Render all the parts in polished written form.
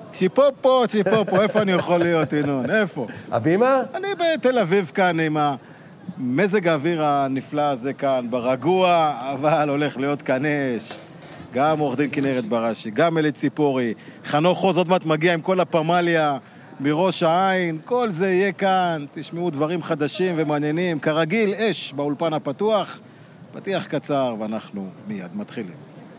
ציפופו, איפה אני יכול להיות, ינון? איפה? הבימה? אני בתל אביב כאן עם המזג האוויר הנפלא הזה כאן, ברגוע, אבל הולך להיות כאן אש. גם עורך דין כנרת בראשי, גם אלי ציפורי, חנוך עוז עוד מעט מגיע עם כל הפמליה מראש העין, כל זה יהיה כאן, תשמעו דברים חדשים ומעניינים, כרגיל אש באולפן הפתוח, פתיח קצר ואנחנו מיד מתחילים.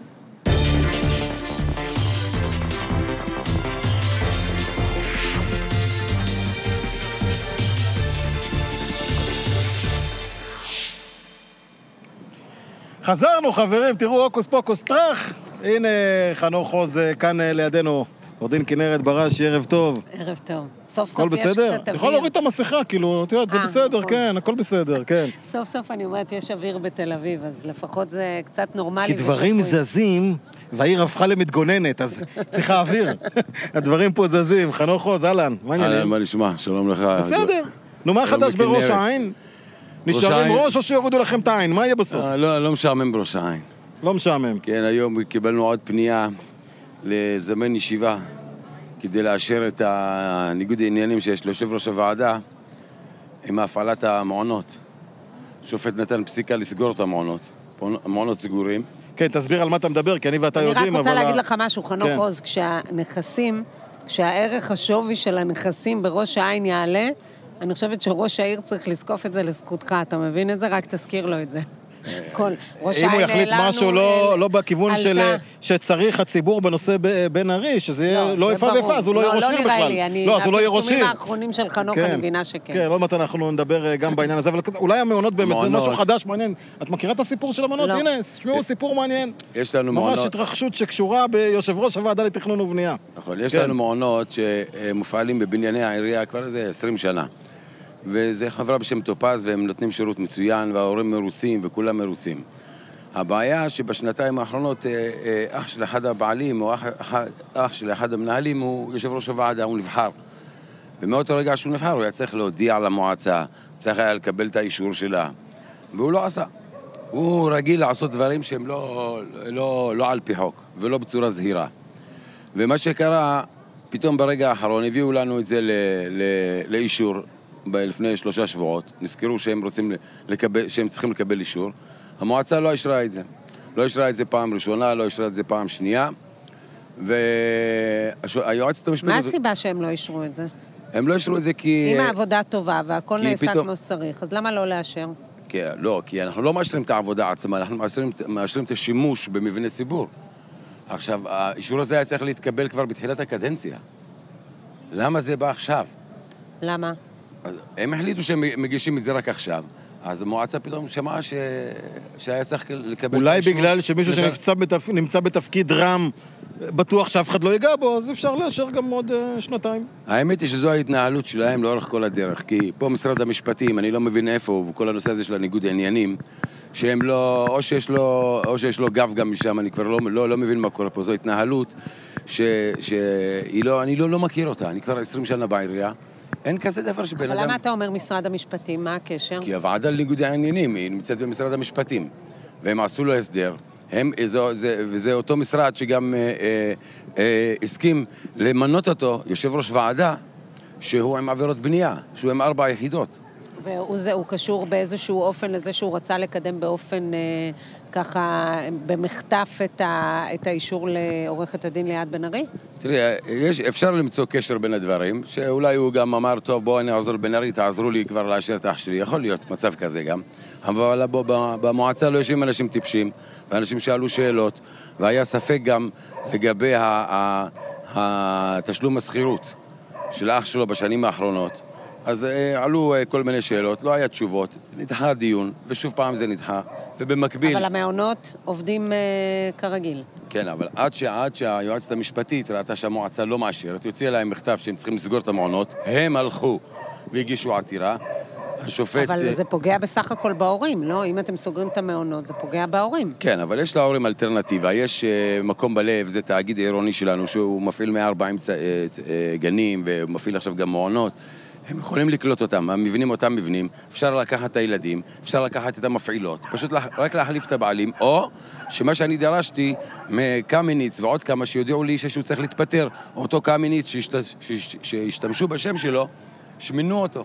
חזרנו חברים, תראו אוקוס פוקוס טרח, הנה חנוך עוז כאן לידינו, עורך דין כנרת בראשי, ערב טוב. ערב טוב. סוף סוף יש קצת אוויר. אתה יכול להוריד את המסכה, כאילו, את יודעת, זה בסדר, כן, הכל בסדר, כן. סוף סוף אני אומרת, יש אוויר בתל אביב, אז לפחות זה קצת נורמלי. כי דברים זזים, והעיר הפכה למתגוננת, אז צריכה אוויר. הדברים פה זזים, חנוך עוז, אהלן, מה העניינים? אהלן, מה נשמע? שלום לך. בסדר. נו, מה חדש בראש העין? נשארים ראש או שיורידו לכם את העין? מה יהיה בסוף? לא משעמם בראש העין. לא משעמם. כן, היום קיבלנו עוד פנייה לזמן ישיבה כדי לאשר את הניגוד העניינים שיש ליושב ראש הוועדה עם הפעלת המעונות. שופט נתן פסיקה לסגור את המעונות. המעונות סגורים. כן, תסביר על מה אתה מדבר, כי אני ואתה יודעים, אבל... אני רק רוצה להגיד לך משהו, חנוך עוז, כשהערך השווי של הנכסים בראש העין יעלה, אני חושבת שראש העיר צריך לזקוף את זה לזכותך, אתה מבין את זה? רק תזכיר לו את זה. אם הוא יחליט משהו לא בכיוון שצריך הציבור בנושא בן ארי, שזה לא איפה ואיפה, אז הוא לא יהיה ראש עיר בכלל. לא, אז הוא לא יהיה ראש עיר. הפרסומים האחרונים של חנוך, אני מבינה שכן. כן, עוד מעט אנחנו נדבר גם בעניין הזה, אבל אולי המעונות באמת, זה משהו חדש, מעניין. את מכירה את הסיפור של המעונות? הנה, שמעו סיפור מעניין. יש לנו מעונות. ממש התרחשות שקשורה ביושב ראש הוועדה לתכנון ובנייה. נכון, יש לנו מעונות שמופעלים בבנייני העירייה כבר איזה 20 שנה. וזה חברה בשם טופז, והם נותנים שירות מצוין, וההורים מרוצים, וכולם מרוצים. הבעיה שבשנתיים האחרונות, אח של אחד הבעלים, או אח של אחד המנהלים, הוא יושב ראש הוועדה, הוא נבחר. ומאותו רגע שהוא נבחר, הוא היה צריך להודיע למועצה, צריך היה לקבל את האישור שלה, והוא לא עשה. הוא רגיל לעשות דברים שהם לא על פי חוק, ולא בצורה זהירה. ומה שקרה, פתאום ברגע האחרון, הביאו לנו את זה לאישור, לפני 3 שבועות, נזכרו שהם צריכים לקבל אישור. המועצה לא אישרה את זה. לא אישרה את זה פעם ראשונה, לא אישרה את זה פעם שנייה. והיועצת המשפטית... מה הסיבה שהם לא אישרו את זה? הם לא אישרו את זה כי... אם העבודה טובה והכל נעשה כמו שצריך, אז למה לא לאשר? לא, כי אנחנו לא מאשרים את העבודה עצמה, אנחנו מאשרים את השימוש במבנה ציבור. עכשיו, האישור הזה היה צריך להתקבל כבר בתחילת הקדנציה. למה זה בא עכשיו? למה? הם החליטו שהם מגישים את זה רק עכשיו, אז המועצה פתאום שמעה שהיה צריך לקבל... אולי בגלל שמישהו שנמצא בתפקיד רם, בטוח שאף אחד לא ייגע בו, אז אפשר לאשר גם עוד 2 האמת היא שזו ההתנהלות שלהם לאורך כל הדרך, כי פה משרד המשפטים, אני לא מבין איפה, וכל הנושא הזה של הניגוד העניינים, שהם לא, או שיש לו גב גם משם, אני כבר לא מבין מה קורה פה, זו התנהלות שאני לא מכיר אותה, אני כבר 20 שנה בעירייה, אין כזה דבר שבן אדם... אבל למה אתה אומר משרד המשפטים? מה הקשר? כי הוועדה לניגוד העניינים היא נמצאת במשרד המשפטים, והם עשו לו הסדר, וזה אותו משרד שגם הסכים למנות אותו, יושב ראש ועדה, שהוא עם עבירות בנייה, שהוא עם 4 יחידות. והוא קשור באיזשהו אופן לזה שהוא רצה לקדם באופן ככה במחטף את האישור לעורכת הדין ליעד בן ארי? תראי, אפשר למצוא קשר בין הדברים, שאולי הוא גם אמר, טוב, בואו אני אעזור בן ארי, תעזרו לי כבר לאשר את אח שלי, יכול להיות מצב כזה גם. אבל במועצה לא יושבים אנשים טיפשים, ואנשים שאלו שאלות, והיה ספק גם לגבי התשלום השכירות של האח שלו בשנים האחרונות. אז עלו כל מיני שאלות, לא היה תשובות, נדחה הדיון, ושוב פעם זה נדחה, ובמקביל... אבל המעונות עובדים כרגיל. כן, אבל עד שהיועצת המשפטית ראתה שהמועצה לא מאשרת, יוציא להם מכתב שהם צריכים לסגור את המעונות, הם הלכו והגישו עתירה, השופט... אבל זה פוגע בסך הכל בהורים, לא? אם אתם סוגרים את המעונות, זה פוגע בהורים. כן, אבל יש להורים אלטרנטיבה, יש מקום בלב, זה תאגיד עירוני שלנו, שהוא מפעיל 140 גנים, ומפעיל עכשיו גם מעונות, הם יכולים לקלוט אותם, המבנים אותם מבנים, אפשר לקחת את הילדים, אפשר לקחת את המפעילות, פשוט רק להחליף את הבעלים, או שמה שאני דרשתי מקמיניץ ועוד כמה שיודיעו לי שהוא צריך להתפטר, אותו קמיניץ שהשתמשו בשם שלו, שמינו אותו.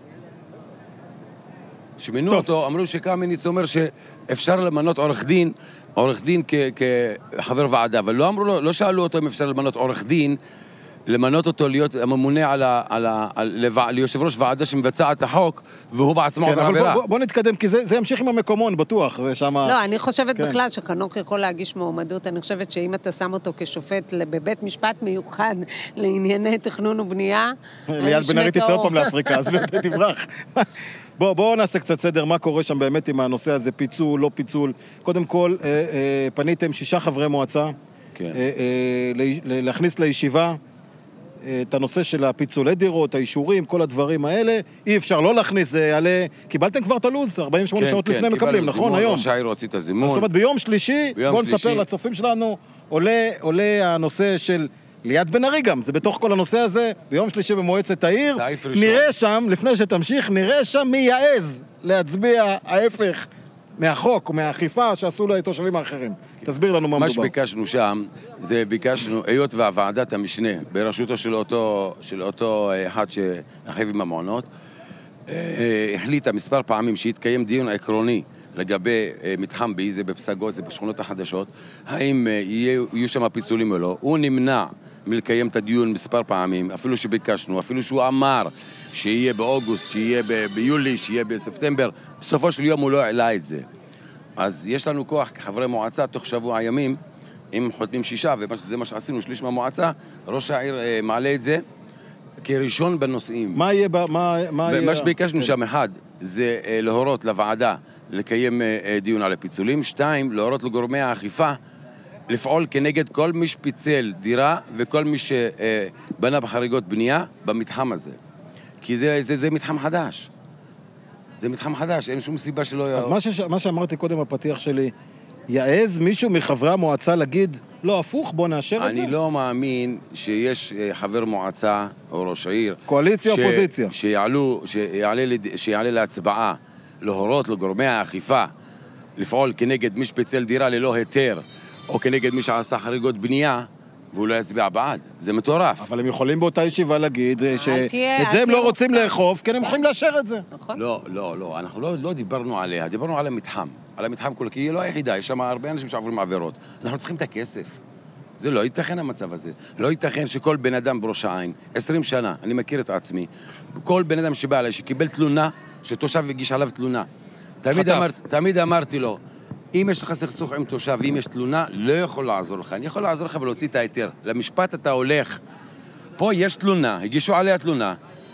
אמרו שקמיניץ אומר שאפשר למנות עורך דין כחבר ועדה, אבל לא שאלו אותו אם אפשר למנות עורך דין, למנות אותו להיות הממונה ליושב ראש ועדה שמבצע את החוק, והוא בעצמו עובר עבירה. בוא נתקדם, כי זה ימשיך עם המקומון, בטוח. לא, אני חושבת בכלל שחנוך יכול להגיש מועמדות, אני חושבת שאם אתה שם אותו כשופט בבית משפט מיוחד לענייני תכנון ובנייה, ליעד בן ארי תצא עוד פעם לאפריקה, אז תברח. בואו נעשה קצת סדר, מה קורה שם באמת עם הנושא הזה, פיצול, לא פיצול. קודם כל, פניתם 6 חברי מועצה, להכניס לישיבה את הנושא של הפיצולי דירות, האישורים, כל הדברים האלה. אי אפשר לא להכניס, זה יעלה... קיבלתם כבר את הלו"ז, 48 שעות לפני מקבלים, נכון? היום. ראש העיר הוציא את הזימון. זאת אומרת, ביום שלישי, בואו נספר לצופים שלנו, עולה הנושא של ליעד בן ארי גם, זה בתוך כל הנושא הזה, ביום שלישי במועצת העיר, נראה שם, לפני שתמשיך, נראה שם מי יעז להצביע ההפך מהחוק, מהאכיפה שעשו לתושבים האחרים. תסביר לנו מה מדובר. מה שביקשנו שם, זה ביקשנו, היות והוועדת המשנה, בראשותו של אותו אחד שאחיו עם המעונות, החליטה מספר פעמים שהתקיים דיון עקרוני לגבי מתחם B, זה בפסגות, זה בשכונות החדשות, האם יהיו שם פיצולים או לא. הוא נמנע מלקיים את הדיון מספר פעמים, אפילו שביקשנו, אפילו שהוא אמר שיהיה באוגוסט, שיהיה ביולי, שיהיה בספטמבר, בסופו של יום הוא לא העלה את זה. אז יש לנו כוח כחברי מועצה, תוך שבוע ימים, אם חותמים 6, וזה מה שעשינו, שליש מהמועצה, ראש העיר מעלה את זה כראשון בנושאים. מה יהיה? מה שביקשנו שם, 1, זה להורות לוועדה לקיים דיון על הפיצולים, 2, להורות לגורמי האכיפה, לפעול כנגד כל מי שפיצל דירה וכל מי שבנה בחריגות בנייה במתחם הזה. כי זה מתחם חדש. זה מתחם חדש, אין שום סיבה שלא... אז מה שאמרתי קודם בפתיח שלי, יעז מישהו מחברי המועצה להגיד, לא, הפוך, בוא נאשר את זה? אני לא מאמין שיש חבר מועצה או ראש העיר... קואליציה או אופוזיציה? שיעלה להצבעה, להורות לגורמי האכיפה, לפעול כנגד מי שפיצל דירה ללא היתר, או כנגד מי שעשה חריגות בנייה, והוא לא יצביע בעד. זה מטורף. אבל הם יכולים באותה ישיבה להגיד שאת זה הם לא רוצים לאכוף, כי הם יכולים לאשר את זה. נכון. לא, אנחנו לא דיברנו עליה, דיברנו על המתחם. על המתחם כולו, כי היא לא היחידה, יש שם הרבה אנשים שעוברים עבירות. אנחנו צריכים את הכסף. זה לא ייתכן המצב הזה. לא ייתכן שכל בן אדם בראש העין, 20 שנה, אני מכיר את עצמי, כל בן אדם שבא עליי, שקיבל תלונה, שתושב הגיש עליו תלונה. תמיד אמרתי לו, אם יש לך סכסוך עם תושב, ואם יש תלונה, לא יכול לעזור לך. אני יכול לעזור לך ולהוציא את ההיתר. למשפט אתה הולך. פה יש תלונה, הגישו עליה תלונה.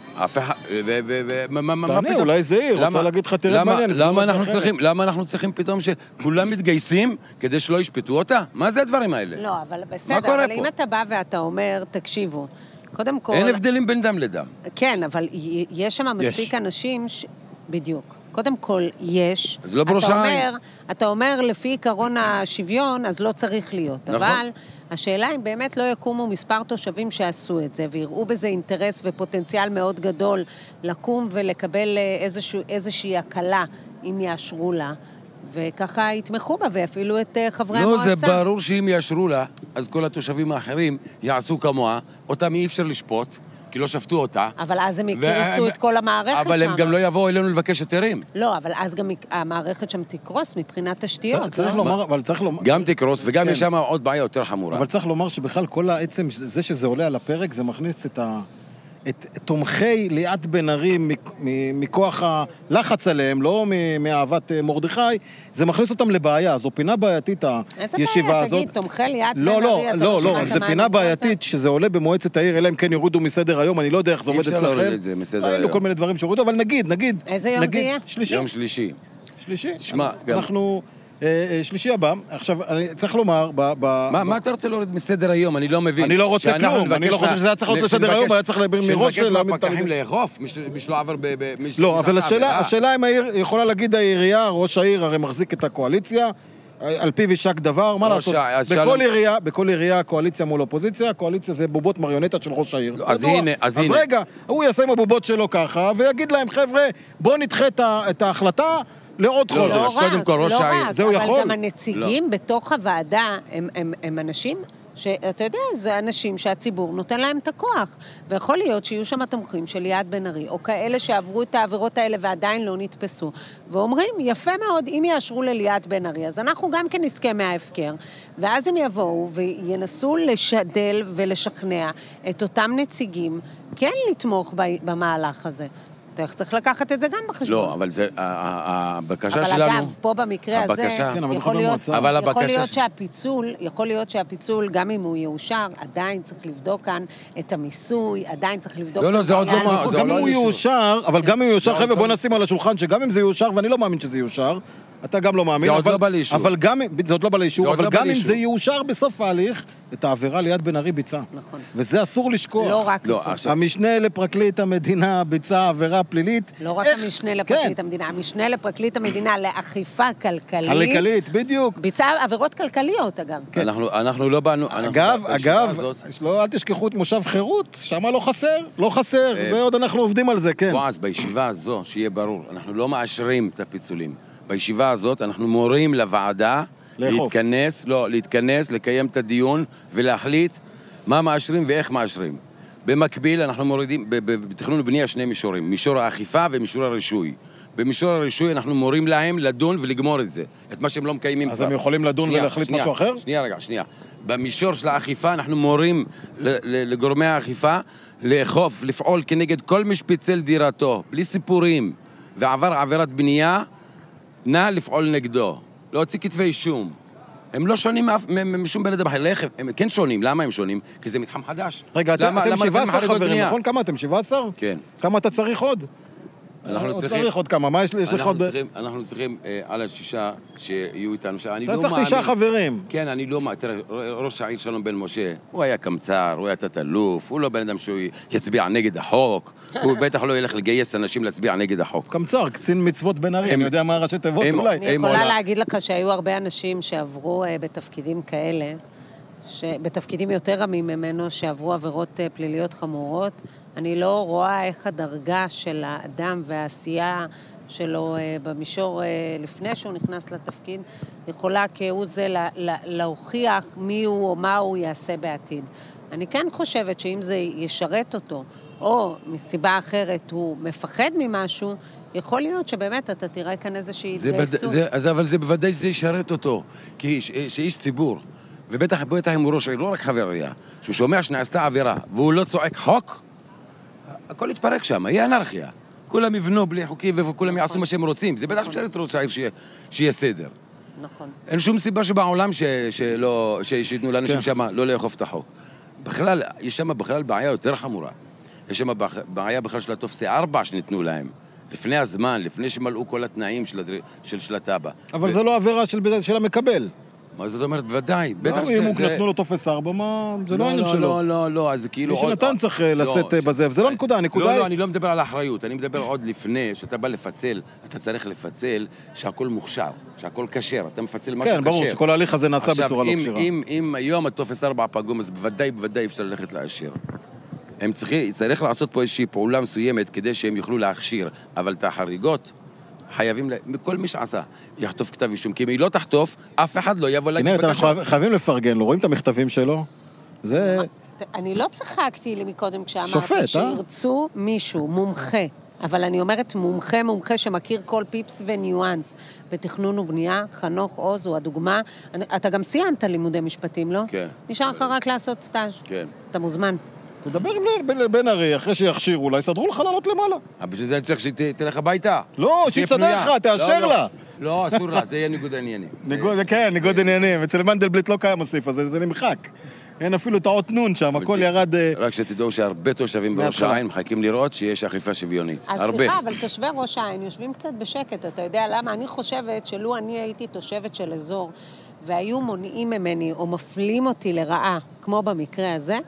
תענה, אולי זה עיר, רוצה להגיד לך תראה מעניין. למה אנחנו צריכים פתאום שכולם מתגייסים כדי שלא ישפטו אותה? מה זה הדברים האלה? לא, אבל בסדר, אבל אם אתה בא ואתה אומר, תקשיבו, קודם כל... אין הבדלים בין דם לדם. כן, אבל יש שם מספיק אנשים בדיוק. קודם כל, יש. אז לא בראש העין. אתה אומר, לפי עיקרון השוויון, אז לא צריך להיות. נכון. אבל השאלה אם באמת לא יקומו מספר תושבים שעשו את זה, ויראו בזה אינטרס ופוטנציאל מאוד גדול לקום ולקבל איזושהי הקלה, אם יאשרו לה, וככה יתמכו בה, ואפילו את חברי המועצה. לא, זה ברור שאם יאשרו לה, אז כל התושבים האחרים יעשו כמוה, אותם אי אפשר לשפוט, כי לא שפטו אותה. אבל אז הם יקרסו את כל המערכת שם. אבל הם גם לא יבואו אלינו לבקש היתרים. לא, אבל אז גם המערכת שם תקרוס מבחינת תשתיות. צריך לומר, אבל צריך לומר... גם תקרוס, וגם יש שם עוד בעיה יותר חמורה. אבל צריך לומר שבכלל כל העצם, זה שזה עולה על הפרק, זה מכניס את תומכי ליעד בן ארי מכוח הלחץ עליהם, לא מאהבת מרדכי, זה מכניס אותם לבעיה. זו פינה בעייתית הישיבה הזאת. תגיד, תומכי ליעד בן ארי, לא, זה פינה בעייתית שזה עולה במועצת העיר, אלא אם כן יורידו מסדר היום, אני לא יודע איך זה עומד אצלכם. אפשר להוריד את זה מסדר היום. היינו כל מיני דברים שהורידו, אבל נגיד. איזה יום זה יהיה? יום שלישי. תשמע, אנחנו... שלישי הבא, עכשיו, אני צריך לומר, מה אתה רוצה להוריד מסדר היום? אני לא מבין. אני לא רוצה כלום, אני לא חושב שזה היה צריך להיות לסדר היום, היה צריך להעביר מראש... שנבקש מהפקחים לאכוף, משלו עבר לא, אבל השאלה אם העיר יכולה להגיד העירייה, ראש העיר הרי מחזיק את הקואליציה, על פיו יישק דבר, מה לעשות? בכל עירייה, קואליציה מול אופוזיציה, קואליציה זה בובות מריונטה של ראש העיר. אז הנה. אז רגע, הוא יעשה עם הבובות שלו ככה, ויגיד להם, חבר'ה, בואו נדחה את ההחלטה לעוד חודש. קודם כל, ראש העיר. זהו יכול? אבל גם הנציגים בתוך הוועדה הם אנשים שאתה יודע, זה אנשים שהציבור נותן להם את הכוח, ויכול להיות שיהיו שם תומכים של ליאת בן ארי, או כאלה שעברו את העבירות האלה ועדיין לא נתפסו, ואומרים, יפה מאוד, אם יאשרו לליאת בן ארי, אז אנחנו גם כן נזכה מההפקר, ואז הם יבואו וינסו לשדל ולשכנע את אותם נציגים, כן לתמוך במהלך הזה. אתה צריך לקחת את זה גם בחשבון. לא, אבל זה, הבקשה שלנו... אבל אגב, פה במקרה הזה, יכול להיות שהפיצול, גם אם הוא יאושר, עדיין צריך לבדוק כאן את המיסוי, עדיין צריך לבדוק... לא, זה עוד לא... גם אם הוא יאושר, אבל גם אם הוא יאושר, חבר'ה, בוא נשים על השולחן, שגם אם זה יאושר, ואני לא מאמין שזה יאושר, אתה גם לא מאמין. זה עוד לא בא לאישור. זה עוד לא בא לאישור, אבל גם אם זה יאושר בסוף ההליך, את העבירה ליד בן ארי ביצע. נכון. וזה אסור לשכוח. לא רק זה. המשנה לפרקליט המדינה ביצע עבירה פלילית. לא רק המשנה לפרקליט המדינה, המשנה לפרקליט המדינה לאכיפה כלכלית. כלכלית, בדיוק. ביצע עבירות כלכליות, אגב. אנחנו לא באנו... אגב, אל תשכחו את מושב חירות, שמה לא חסר. זה עוד אנחנו עובדים על זה, כן. אז בישיבה הזו, שיהיה ברור, אנחנו לא מאשרים את הפיצולים. בישיבה הזאת אנחנו מורים לוועדה להתכנס, לקיים את הדיון ולהחליט מה מאשרים ואיך מאשרים. במקביל אנחנו מורידים, בתכנון ובנייה שני מישורים, מישור האכיפה ומישור הרישוי. במישור הרישוי אנחנו מורים להם לדון ולגמור את זה, את מה שהם לא מקיימים כבר. אז הם יכולים לדון ולהחליט משהו אחר? שנייה. במישור של האכיפה אנחנו מורים לגורמי האכיפה לאכוף, לפעול כנגד כל מי שפיצל דירתו, בלי סיפורים, ועבר עבירת בנייה, נא לפעול נגדו, להוציא כתבי אישום. הם לא שונים משום בן אדם אחר, הם כן שונים. למה הם שונים? כי זה מתחם חדש. רגע, אתם 17 חברים, נכון? כמה אתם? 17? כן. כמה אתה צריך עוד? צריך עוד כמה, מה יש לך עוד? אנחנו צריכים על השישה שיהיו איתנו. אתה צריך 9 חברים. כן, אני לא... תראה, ראש העיר שלום בן משה, הוא היה קמצר, הוא היה תת-אלוף, הוא לא בן אדם שהוא יצביע נגד החוק, הוא בטח לא ילך לגייס אנשים להצביע נגד החוק. קמצר, קצין מצוות בן ארי, אני יודע מה ראשי תיבות אולי. אני יכולה להגיד לך שהיו הרבה אנשים שעברו בתפקידים כאלה, בתפקידים יותר רמים ממנו, שעברו עבירות פליליות חמורות. אני לא רואה איך הדרגה של האדם והעשייה שלו במישור לפני שהוא נכנס לתפקיד, יכולה כהוא זה להוכיח מי הוא או מה הוא יעשה בעתיד. אני כן חושבת שאם זה ישרת אותו, או מסיבה אחרת הוא מפחד ממשהו, יכול להיות שבאמת אתה תראה כאן איזושהי התגייסות. אבל זה בוודאי שזה ישרת אותו, כי שאיש ציבור, ובטח אם הוא ראש עיר, לא רק חבר עירייה, שהוא שומע שנעשתה עבירה, והוא לא צועק חוק, הכל יתפרק שם, יהיה אנרכיה. כולם יבנו בלי חוקים וכולם יעשו מה שהם רוצים. זה בטח משרת ראש העיר שיהיה סדר. נכון. אין שום סיבה שבעולם שיתנו לאנשים שם לא לאכוף את החוק. בכלל, יש שם בכלל בעיה יותר חמורה. יש שם בעיה בכלל של הטופסי 4 שניתנו להם. לפני הזמן, לפני שמלאו כל התנאים של הטאבא. אבל זה לא עבירה של המקבל. מה זאת אומרת? ודאי. אם הוא נתנו לו טופס 4, זה לא העניין שלו. לא, אז כאילו... מי שנתן צריך לשאת בזה, וזה לא הנקודה, הנקודה... לא, אני לא מדבר על האחריות, אני מדבר עוד לפני, שאתה בא לפצל, אתה צריך לפצל שהכל מוכשר, שהכל כשר, אתה מפצל משהו כשר. כן, ברור שכל ההליך הזה נעשה בצורה לא כשרה. אם היום הטופס 4 פגום, אז בוודאי אפשר ללכת לאשר. צריך לעשות פה איזושהי פעולה מסוימת כדי שהם יוכלו להכשיר, אבל את החריגות חייבים, כל מי שעשה, יחטוף כתב אישום, כי אם היא לא תחטוף, אף אחד לא יבוא להגיש בקשה. חייבים לפרגן לו, רואים את המכתבים שלו? זה... אני לא צחקתי לי מקודם כשאמרתי שירצו מישהו, מומחה, אבל אני אומרת מומחה שמכיר כל פיפס וניואנס בתכנון ובנייה, חנוך עוז הוא הדוגמה. אתה גם סיימת לימודי משפטים, לא? כן. נשאר לך רק לעשות סטאז'. כן. אתה מוזמן. תדבר עם בן ארי, אחרי שיכשירו לה, יסדרו לך לעלות למעלה. אבל בשביל זה אני צריך שתלך הביתה. לא, שיצדר לך, תאשר לה. לא, אסור לה, זה יהיה ניגוד עניינים. כן, ניגוד עניינים. אצל מנדלבליט לא קיים הסעיף הזה, זה נמחק. אין אפילו את האות נון שם, הכל ירד... רק שתדעו שהרבה תושבים בראש העין מחכים לראות שיש אכיפה שוויונית. אז סליחה, אבל תושבי ראש העין יושבים קצת בשקט, אתה יודע למה? אני חושבת שלו אני הייתי תושבת של אזור, והיו מונעים ממני או מפלים אותי לרעה, כמו במקרה הזה,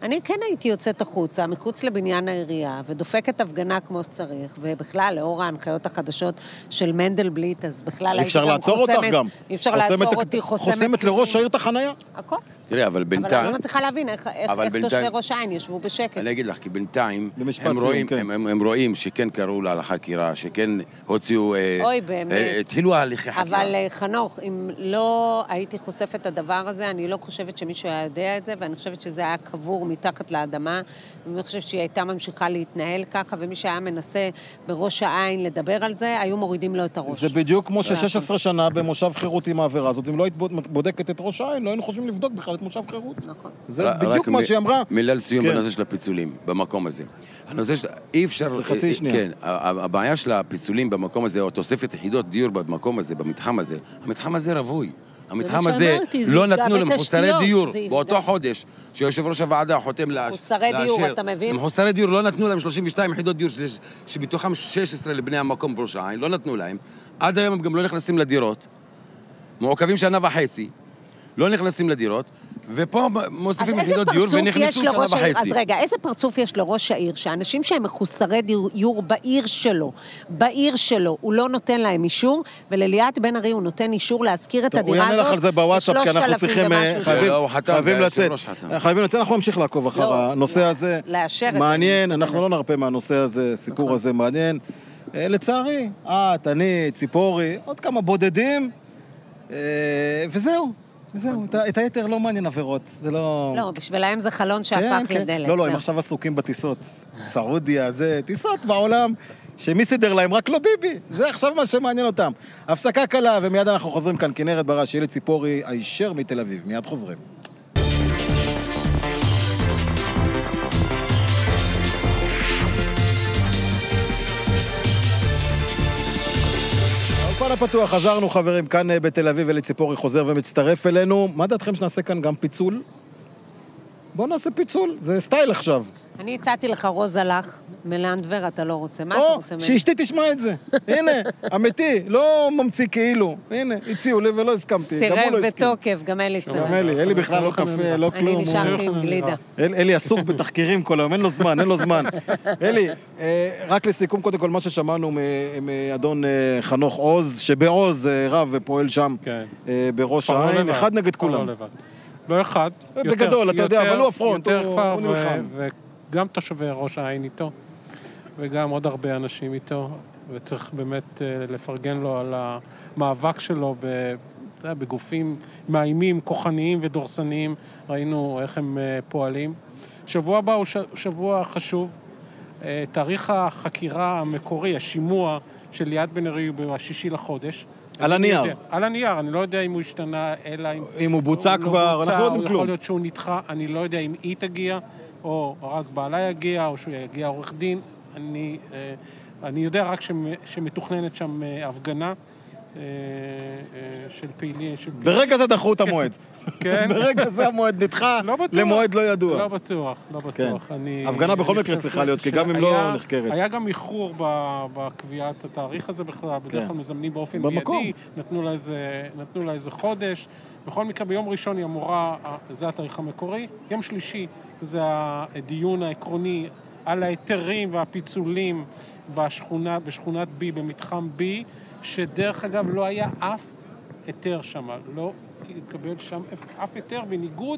אני כן הייתי יוצאת החוצה, מחוץ לבניין העירייה, ודופקת הפגנה כמו שצריך, ובכלל, לאור ההנחיות החדשות של מנדלבליט, אז בכלל הייתי גם חוסמת... אפשר לעצור אותך גם. אי אפשר לעצור אותי, חוסמת לראש העיר את החניה. הכל. תראה, אבל בינתיים... אבל אני לא מצליחה להבין איך תושבי ראש העין ישבו בשקט. אני אגיד לך, כי בינתיים הם רואים שכן קראו לה לחקירה, שכן הוציאו... אוי, באמת. התחילו ההליכי חקירה. אבל חנוך, אם לא הייתי חושפת את הדבר הזה, אני לא חושבת שמישהו היה יודע את זה, ואני חושבת שזה היה קבור מתחת לאדמה, ואני חושבת שהיא הייתה ממשיכה להתנהל ככה, ומי שהיה מנסה בראש העין לדבר על זה, היו מורידים לו את הראש. זה בדיוק כמו ש-16 שנה במושב חירות עם העבירה הזאת, אם לא היית בודקת את ראש העין, לא היינו חושבים לבדוק בכלל את מושב חירות. נכון. זה בדיוק מה שהיא אמרה. מילה לסיום בנושא של הפיצולים, במקום הזה. הנושא של... אי אפשר... בחצי שנייה. כן, הבעיה של הפיצולים במקום הזה, או תוספת יחידות דיור במקום הזה, במתחם הזה, המתחם הזה רווי. המתחם הזה לא נתנו למחוסרי דיור באותו חודש, שיושב ראש הוועדה חותם מחוסרי דיור, אתה מבין? מחוסרי דיור לא נתנו להם 32 יחידות דיור, שבתוכם 16 לבני המקום בראש העין, לא נתנו להם. עד היום הם גם לא נכנסים לדירות, מעוכבים שנה וחצי, לא נכנסים לדירות, ופה מוסיפים יחידות דיור ונכנסו שנה וחצי. אז רגע, איזה פרצוף יש לראש העיר, שאנשים שהם מחוסרי דיור בעיר שלו, הוא לא נותן להם אישור, ולליאת בן ארי הוא נותן אישור להזכיר את הדירה הזאת. הוא יענה לך על זה בוואטסאפ, כי אנחנו צריכים, חייבים לצאת. אנחנו נמשיך לעקוב אחר הנושא הזה. מעניין, אנחנו לא נרפה מהנושא הזה, סיפור הזה מעניין. לצערי, אני, ציפורי, עוד כמה בודדים, וזהו. את היתר לא מעניין עבירות, זה לא... לא, בשבילהם זה חלון שהפך לדלת. לא, הם עכשיו עסוקים בטיסות. סעודיה, זה טיסות בעולם, שמי סידר להם? רק לא ביבי. זה עכשיו מה שמעניין אותם. הפסקה קלה, ומיד אנחנו חוזרים כאן, כנרת בראש, ילי ציפורי, הישר מתל אביב. מיד חוזרים. האולפן הפתוח, חזרנו חברים, כאן בתל אביב, ילי ציפורי חוזר ומצטרף אלינו. מה דעתכם שנעשה כאן גם פיצול? בואו נעשה פיצול, זה סטייל עכשיו. אני הצעתי לך רוזה לך, מלנדבר, אתה לא רוצה. מה אתה רוצה? שאשתי תשמע את זה. הנה, אמיתי, לא ממציא כאילו. הנה, הציעו לי ולא הסכמתי. סירב בתוקף, גם אלי סירב. גם אלי בכלל לא קפה, לא כלום. אני נשארתי עם גלידה. אלי עסוק בתחקירים כל היום, אין לו זמן. אלי, רק לסיכום קודם כל מה ששמענו מאדון חנוך עוז, שבעוז רב ופועל שם בראש העין, אחד נגד כולם. לא אחד. בגדול, אתה יודע, אבל הוא הפרונט, הוא נלחם. וגם תושבי ראש העין איתו, וגם עוד הרבה אנשים איתו, וצריך באמת לפרגן לו על המאבק שלו בגופים מאיימים, כוחניים ודורסניים. ראינו איך הם פועלים. שבוע הבא הוא שבוע חשוב. תאריך החקירה המקורי, השימוע של ליאת בן ארי ב6 לחודש. על הנייר. על הנייר, אני לא יודע אם הוא השתנה, אלא אם הוא בוצע כבר, אנחנו לא יודעים כלום. יכול להיות שהוא נדחה, אני לא יודע אם היא תגיע, או רק בעלה יגיע, או שהוא יגיע עורך דין. אני יודע רק שמתוכננת שם הפגנה של פעילים. ברגע זה דחו את המועד. כן. ברגע זה המועד נדחה, למועד לא ידוע. לא בטוח. הפגנה בכל מקרה צריכה להיות, כי גם אם לא נחקרת. היה גם איחור בקביעת התאריך הזה בכלל, בדרך כלל מזמנים באופן מיידי, נתנו לה איזה חודש. בכל מקרה, ביום ראשון היא אמורה, זה התאריך המקורי, יום שלישי זה הדיון העקרוני על ההיתרים והפיצולים בשכונת B, במתחם B, שדרך אגב לא היה אף היתר שם, לא התקבל שם אף היתר, בניגוד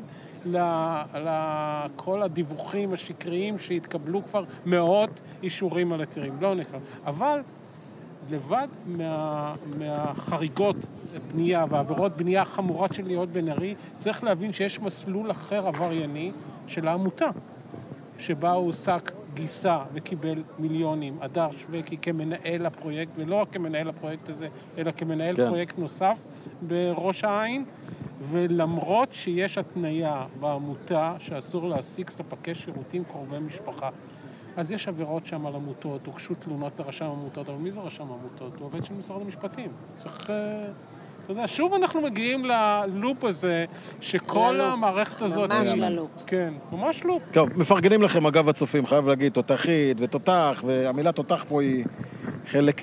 לכל הדיווחים השקריים שהתקבלו כבר מאות אישורים על היתרים, לא נקרא. אבל לבד מהחריגות בנייה ועבירות בנייה חמורות של ליאת בן ארי, צריך להבין שיש מסלול אחר עברייני של העמותה, שבה הוא עוסק גיסה וקיבל מיליונים, הדר שווקי כמנהל הפרויקט, ולא רק כמנהל הפרויקט הזה, אלא כמנהל פרויקט נוסף בראש העין, ולמרות שיש התניה בעמותה שאסור להשיג ספקי שירותים קרובי משפחה, אז יש עבירות שם על עמותות, הוגשו תלונות לרשם עמותות, אבל מי זה רשם עמותות? הוא עובד של משרד המשפטים. צריך... אתה יודע, שוב אנחנו מגיעים ללופ הזה, שכל המערכת הזאת... ממש ללופ. כן, ממש לופ. טוב, מפרגנים לכם אגב הצופים, חייב להגיד תותחית ותותח, והמילה תותח פה היא חלק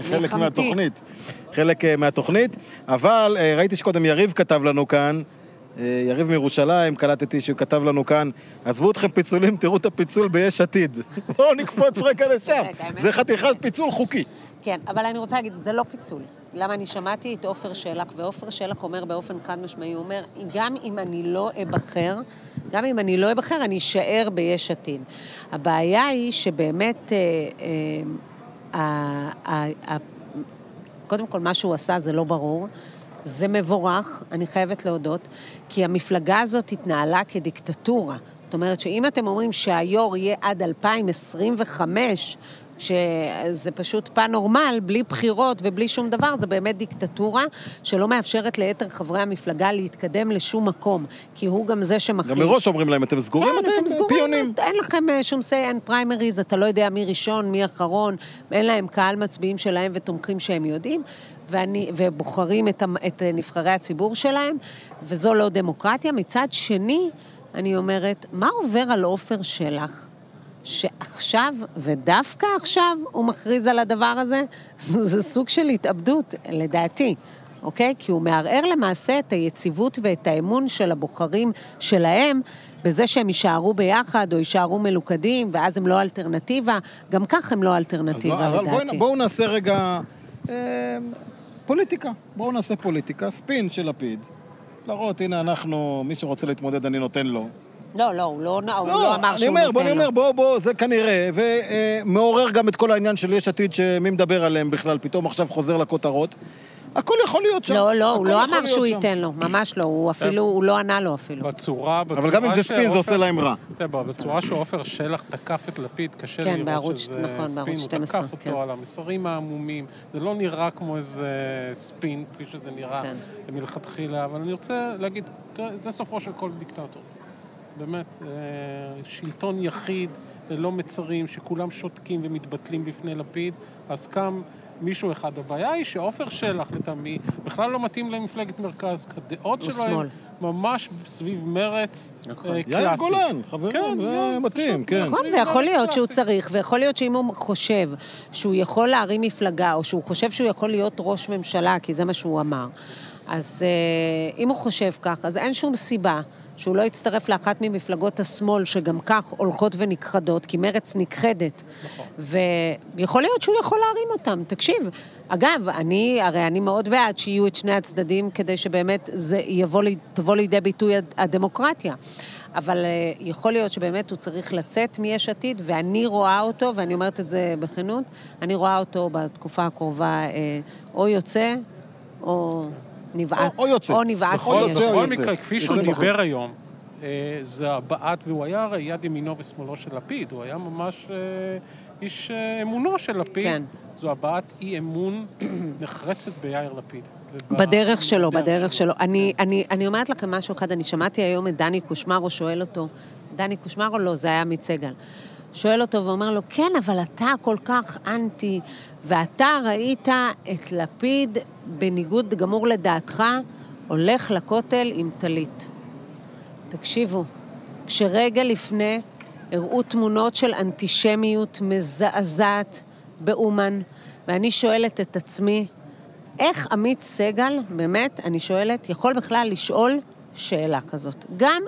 מהתוכנית. חלק מהתוכנית, אבל ראיתי שקודם יריב כתב לנו כאן, יריב מירושלים, קלטתי שהוא כתב לנו כאן, עזבו אתכם פיצולים, תראו את הפיצול ביש עתיד. בואו נקפוץ רגע לשם. זה חתיכת פיצול חוקי. כן, אבל אני רוצה להגיד, זה לא פיצול. למה אני שמעתי את עופר שלח, ועופר שלח אומר באופן חד משמעי, הוא אומר, גם אם אני לא אבחר, אני אשאר ביש עתיד. הבעיה היא שבאמת, קודם כל מה שהוא עשה זה לא ברור, זה מבורך, אני חייבת להודות, כי המפלגה הזאת התנהלה כדיקטטורה. זאת אומרת שאם אתם אומרים שהיור יהיה עד 2025, שזה פשוט פנורמל, בלי בחירות ובלי שום דבר, זה באמת דיקטטורה שלא מאפשרת ליתר חברי המפלגה להתקדם לשום מקום, כי הוא גם זה שמחליט. גם מראש אומרים להם, אתם סגורים, כן, אתם פיונים. אין לכם שום say, אין פריימריז, אתה לא יודע מי ראשון, מי אחרון, אין להם קהל מצביעים שלהם ותומכים שהם יודעים, ובוחרים את נבחרי הציבור שלהם, וזו לא דמוקרטיה. מצד שני, אני אומרת, מה עובר על עופר שלח? שעכשיו, ודווקא עכשיו, הוא מכריז על הדבר הזה, זה סוג של התאבדות, לדעתי, אוקיי? כי הוא מערער למעשה את היציבות ואת האמון של הבוחרים שלהם, בזה שהם יישארו ביחד או יישארו מלוכדים, ואז הם לא אלטרנטיבה, גם כך הם לא אלטרנטיבה, לדעתי. אבל בואו נעשה רגע פוליטיקה, בואו נעשה פוליטיקה, ספין של לפיד, להראות, הנה אנחנו, מי שרוצה להתמודד אני נותן לו. לא, הוא לא אמר שהוא נותן לו. אני אומר, בוא, זה כנראה, ומעורר גם את כל העניין של יש עתיד שמי מדבר עליהם בכלל, פתאום עכשיו חוזר לכותרות. הכל יכול להיות שם. לא, הוא לא אמר שהוא ייתן לו, ממש לא, הוא לא ענה לו אפילו. אבל גם אם זה ספין, זה עושה להם רע. בצורה שעופר שלח תקף את לפיד, קשה לראות שזה ספין, הוא תקף אותו על המסרים העמומים, זה לא נראה כמו איזה ספין, כפי שזה נראה מלכתחילה, אבל אני רוצה להגיד, זה סופו של כל דיקטטור. באמת, שלטון יחיד, ללא מצרים, שכולם שותקים ומתבטלים בפני לפיד, אז קם מישהו אחד. הבעיה היא שעופר שלח לטעמי בכלל לא מתאים למפלגת מרכז. הדעות שלו הם ממש סביב מרץ קלאסי. יאיר גולן, חברים, זה מתאים, כן. נכון, ויכול להיות שהוא צריך, ויכול להיות שאם הוא חושב שהוא יכול להרים מפלגה, או שהוא חושב שהוא יכול להיות ראש ממשלה, כי זה מה שהוא אמר, אז אם הוא חושב כך, אז אין שום סיבה שהוא לא יצטרף לאחת ממפלגות השמאל, שגם כך הולכות ונכחדות, כי מרץ נכחדת. ויכול להיות שהוא יכול להרים אותם. תקשיב, אגב, אני מאוד בעד שיהיו את שני הצדדים, כדי שבאמת זה תבוא לידי ביטוי הדמוקרטיה. אבל יכול להיות שבאמת הוא צריך לצאת מיש עתיד, ואני רואה אותו, ואני אומרת את זה בכנות, אני רואה אותו בתקופה הקרובה, או יוצא, או נבעט. או נבעט. בכל מקרה, כפי שהוא דיבר היום, זה הבעת, והוא היה יד ימינו ושמאלו של לפיד, הוא היה ממש איש אמונו של לפיד. כן. זו הבעת אי אמון נחרצת ביאיר לפיד. בדרך שלו. אני אומרת לכם משהו אחד, אני שמעתי היום את דני קושמרו שואל אותו, דני קושמרו לא, זה היה מצגל. שואל אותו ואומר לו, כן, אבל אתה כל כך אנטי, ואתה ראית את לפיד בניגוד גמור לדעתך, הולך לכותל עם טלית. תקשיבו, כשרגע לפני הראו תמונות של אנטישמיות מזעזעת באומן, ואני שואלת את עצמי, איך עמית סגל, באמת, אני שואלת, יכול בכלל לשאול שאלה כזאת? גם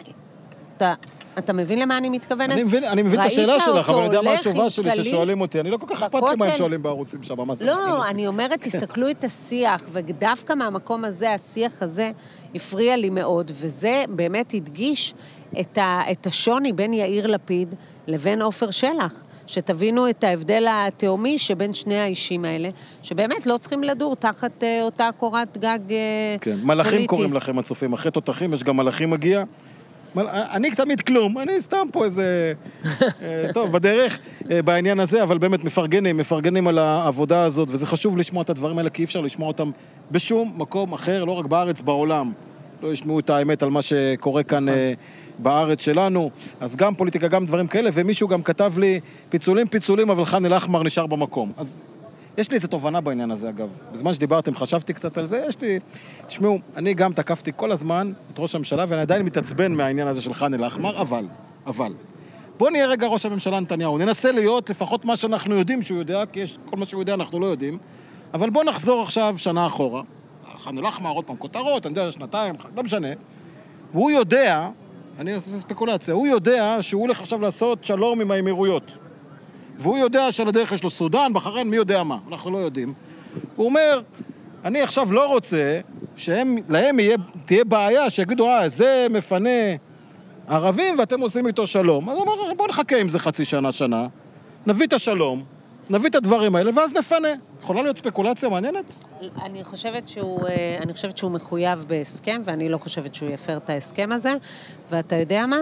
אתה מבין למה אני מתכוונת? אני מבין את השאלה שלך, אבל אני יודע מה התשובה שלי ששואלים אותי. אני לא כל כך אכפת לי מה הם שואלים בערוצים שם. לא, אני אומרת, תסתכלו את השיח, ודווקא מהמקום הזה, השיח הזה הפריע לי מאוד, וזה באמת הדגיש את השוני בין יאיר לפיד לבין עופר שלח, שתבינו את ההבדל התאומי שבין שני האישים האלה, שבאמת לא צריכים לדור תחת אותה קורת גג פוליטי. מלאכים קוראים לכם הצופים, אחרי תותחים, יש גם מלאכים מגיע. אני תמיד כלום, אני סתם פה איזה, טוב, בדרך בעניין הזה, אבל באמת מפרגנים על העבודה הזאת, וזה חשוב לשמוע את הדברים האלה, כי אי אפשר לשמוע אותם בשום מקום אחר, לא רק בארץ, בעולם. לא ישמעו את האמת על מה שקורה כאן בארץ שלנו, אז גם פוליטיקה, גם דברים כאלה, ומישהו גם כתב לי, פיצולים, אבל חן אל-אחמר נשאר במקום. אז יש לי איזו תובנה בעניין הזה, אגב. בזמן שדיברתם, חשבתי קצת על זה, תשמעו, אני גם תקפתי כל הזמן את ראש הממשלה, ואני עדיין מתעצבן מהעניין הזה של חן אל-אחמר, אבל, בוא נהיה רגע ראש הממשלה נתניהו, ננסה להיות לפחות מה שאנחנו יודעים שהוא יודע, כי כל מה שהוא יודע אנחנו לא יודעים, אבל בוא נחזור עכשיו שנה אחורה, חן אל-אחמר, עוד פעם כותרות, אני יודע, שנתיים, לא משנה, והוא יודע, אני אעשה ספקולציה, הוא יודע שהוא הולך עכשיו לעשות שלום עם האמירויות. והוא יודע שעל הדרך יש לו סודן, בחריין, מי יודע מה, אנחנו לא יודעים. הוא אומר, אני עכשיו לא רוצה שלהם תהיה בעיה שיגידו, זה מפנה ערבים ואתם עושים איתו שלום. אז הוא אומר, בוא נחכה עם זה חצי שנה, נביא את השלום, נביא את הדברים האלה, ואז נפנה. יכולה להיות ספקולציה מעניינת? אני חושבת שהוא מחויב בהסכם, ואני לא חושבת שהוא יפר את ההסכם הזה, ואתה יודע מה?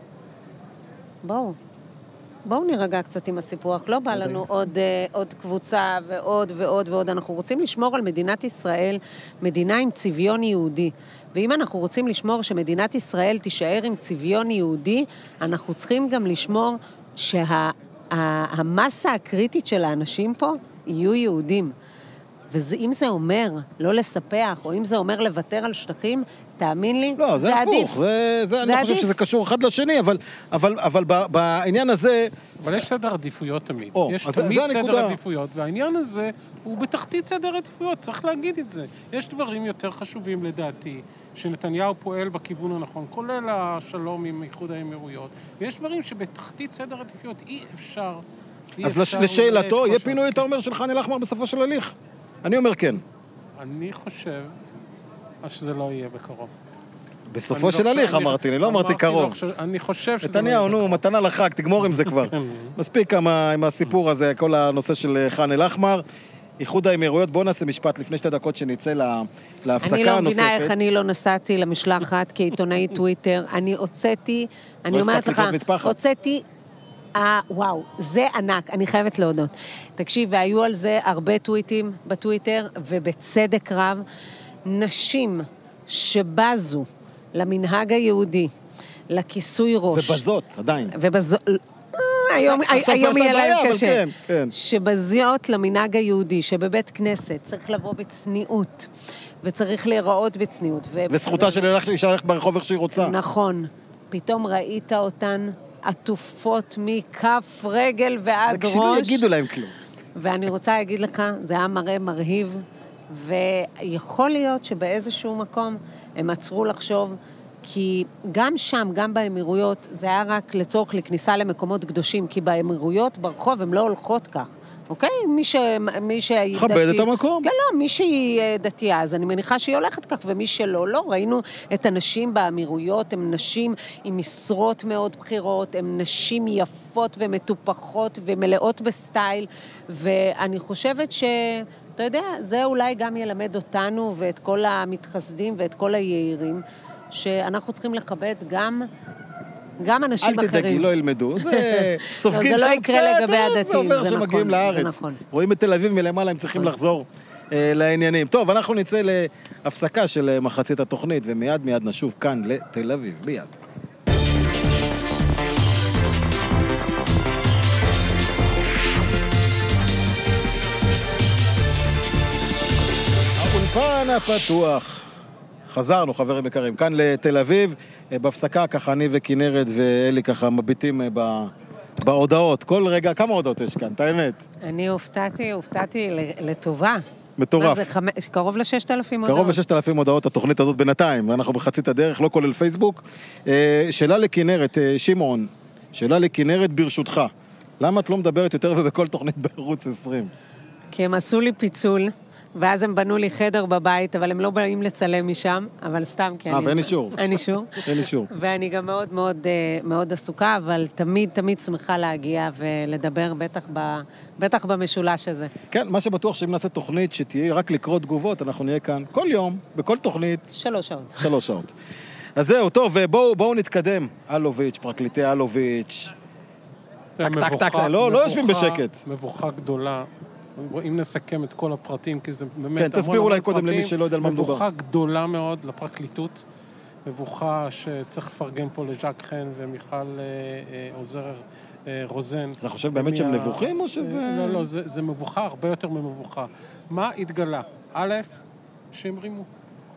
בואו נרגע קצת עם הסיפוח, לא בא לנו עוד קבוצה ועוד ועוד ועוד. אנחנו רוצים לשמור על מדינת ישראל, מדינה עם צביון יהודי. ואם אנחנו רוצים לשמור שמדינת ישראל תישאר עם צביון יהודי, אנחנו צריכים גם לשמור שהמסה הקריטית של האנשים פה יהיו יהודים. ואם זה אומר לא לספח, או אם זה אומר לוותר על שטחים, תאמין לי, לא, זה הפוך. אני חושב שזה קשור אחד לשני, אבל בעניין הזה... אבל יש סדר עדיפויות תמיד. יש תמיד סדר עדיפויות, והעניין הזה הוא בתחתית סדר עדיפויות, צריך להגיד את זה. יש דברים יותר חשובים לדעתי, שנתניהו פועל בכיוון הנכון, כולל השלום עם איחוד האמירויות, ויש דברים שבתחתית סדר עדיפויות אי אפשר... אז לשאלתו, יהיה פינוי, אתה אומר, של ח'אן אל-אחמר בסופו של הליך? אני אומר כן. אני חושב שזה לא יהיה בקרוב. בסופו של הליך אמרתי, אני לא אמרתי קרוב. אני חושב שזה... נתניהו, נו, מתנה לחג, תגמור עם זה כבר. מספיק עם הסיפור הזה, כל הנושא של ח'אן אל-אחמר. איחוד האמירויות, בואו נעשה משפט לפני 2 דקות שנצא להפסקה הנוספת. אני לא מבינה איך אני לא נסעתי למשלחת כעיתונאית טוויטר. אני הוצאתי, אני אומרת לך, הוצאתי... וואו, זה ענק, אני חייבת להודות. תקשיב, והיו על זה הרבה טוויטים בטוויטר, ובצדק רב, נשים שבזו למנהג היהודי, לכיסוי ראש. ובזאת, עדיין. היום יהיה להם קשה. כן. שבזיות למנהג היהודי, שבבית כנסת צריך לבוא בצניעות, וצריך להיראות בצניעות. וזכותה של אישה ללכת ברחוב איך שהיא רוצה. נכון. פתאום ראית אותן עטופות מכף רגל ועד ראש. כשלא יגידו להם כלום. ואני רוצה להגיד לך, זה היה מראה מרהיב, ויכול להיות שבאיזשהו מקום הם עצרו לחשוב, כי גם שם, גם באמירויות, זה היה רק לצורך לכניסה למקומות קדושים, כי באמירויות ברחוב הן לא הולכות כך. אוקיי? מי שהיא דתית... כבד את המקום. כן, לא, מי שהיא דתייה, אז אני מניחה שהיא הולכת כך, ומי שלא, לא. ראינו את הנשים באמירויות, הן נשים עם משרות מאוד בחירות, הן נשים יפות ומטופחות ומלאות בסטייל, ואני חושבת אתה יודע, זה אולי גם ילמד אותנו ואת כל המתחסדים ואת כל היעירים, שאנחנו צריכים לכבד גם אנשים אחרים. אל תדאגי, לא ילמדו. זה סופגים זה לא יקרה לגבי הדתיים, זה עובר שמגיעים לארץ. רואים את תל אביב מלמעלה, הם צריכים לחזור לעניינים. טוב, אנחנו נצא להפסקה של מחצית התוכנית, ומיד נשוב כאן לתל אביב, מיד. האולפן הפתוח. חזרנו, חברים יקרים, כאן לתל אביב, בהפסקה ככה אני וכנרת ואלי ככה מביטים בהודעות. כל רגע, כמה הודעות יש כאן, את האמת? אני הופתעתי לטובה. מטורף. מה זה, קרוב ל-6,000 הודעות? קרוב ל-6,000 הודעות, התוכנית הזאת בינתיים, ואנחנו בחצית הדרך, לא כולל פייסבוק. שאלה לכנרת, שמעון, שאלה לכנרת ברשותך, למה את לא מדברת יותר ובכל תוכנית בערוץ 20? כי הם עשו לי פיצול. ואז הם בנו לי חדר בבית, אבל הם לא באים לצלם משם, אבל סתם כי אני... ואין אישור. אין אישור. אין אישור. ואני גם מאוד מאוד מאוד עסוקה, אבל תמיד שמחה להגיע ולדבר בטח במשולש הזה. כן, מה שבטוח שאם נעשה תוכנית שתהיה רק לקרוא תגובות, אנחנו נהיה כאן כל יום, בכל תוכנית. 3 שעות. 3 שעות. אז זהו, טוב, ובואו נתקדם. אלוביץ', פרקליטי אלוביץ'. טק, לא יושבים בשקט. מבוכה גדולה. אם נסכם את כל הפרטים, כי זה באמת... כן, תסביר אולי קודם למי שלא יודע על מה מדובר. מבוכה גדולה מאוד לפרקליטות, מבוכה שצריך לפרגן פה לז'ק חן ומיכל עוזר רוזן. אתה חושב באמת שהם נבוכים או שזה... לא, זה מבוכה, הרבה יותר ממבוכה. מה התגלה? א', שהם רימו.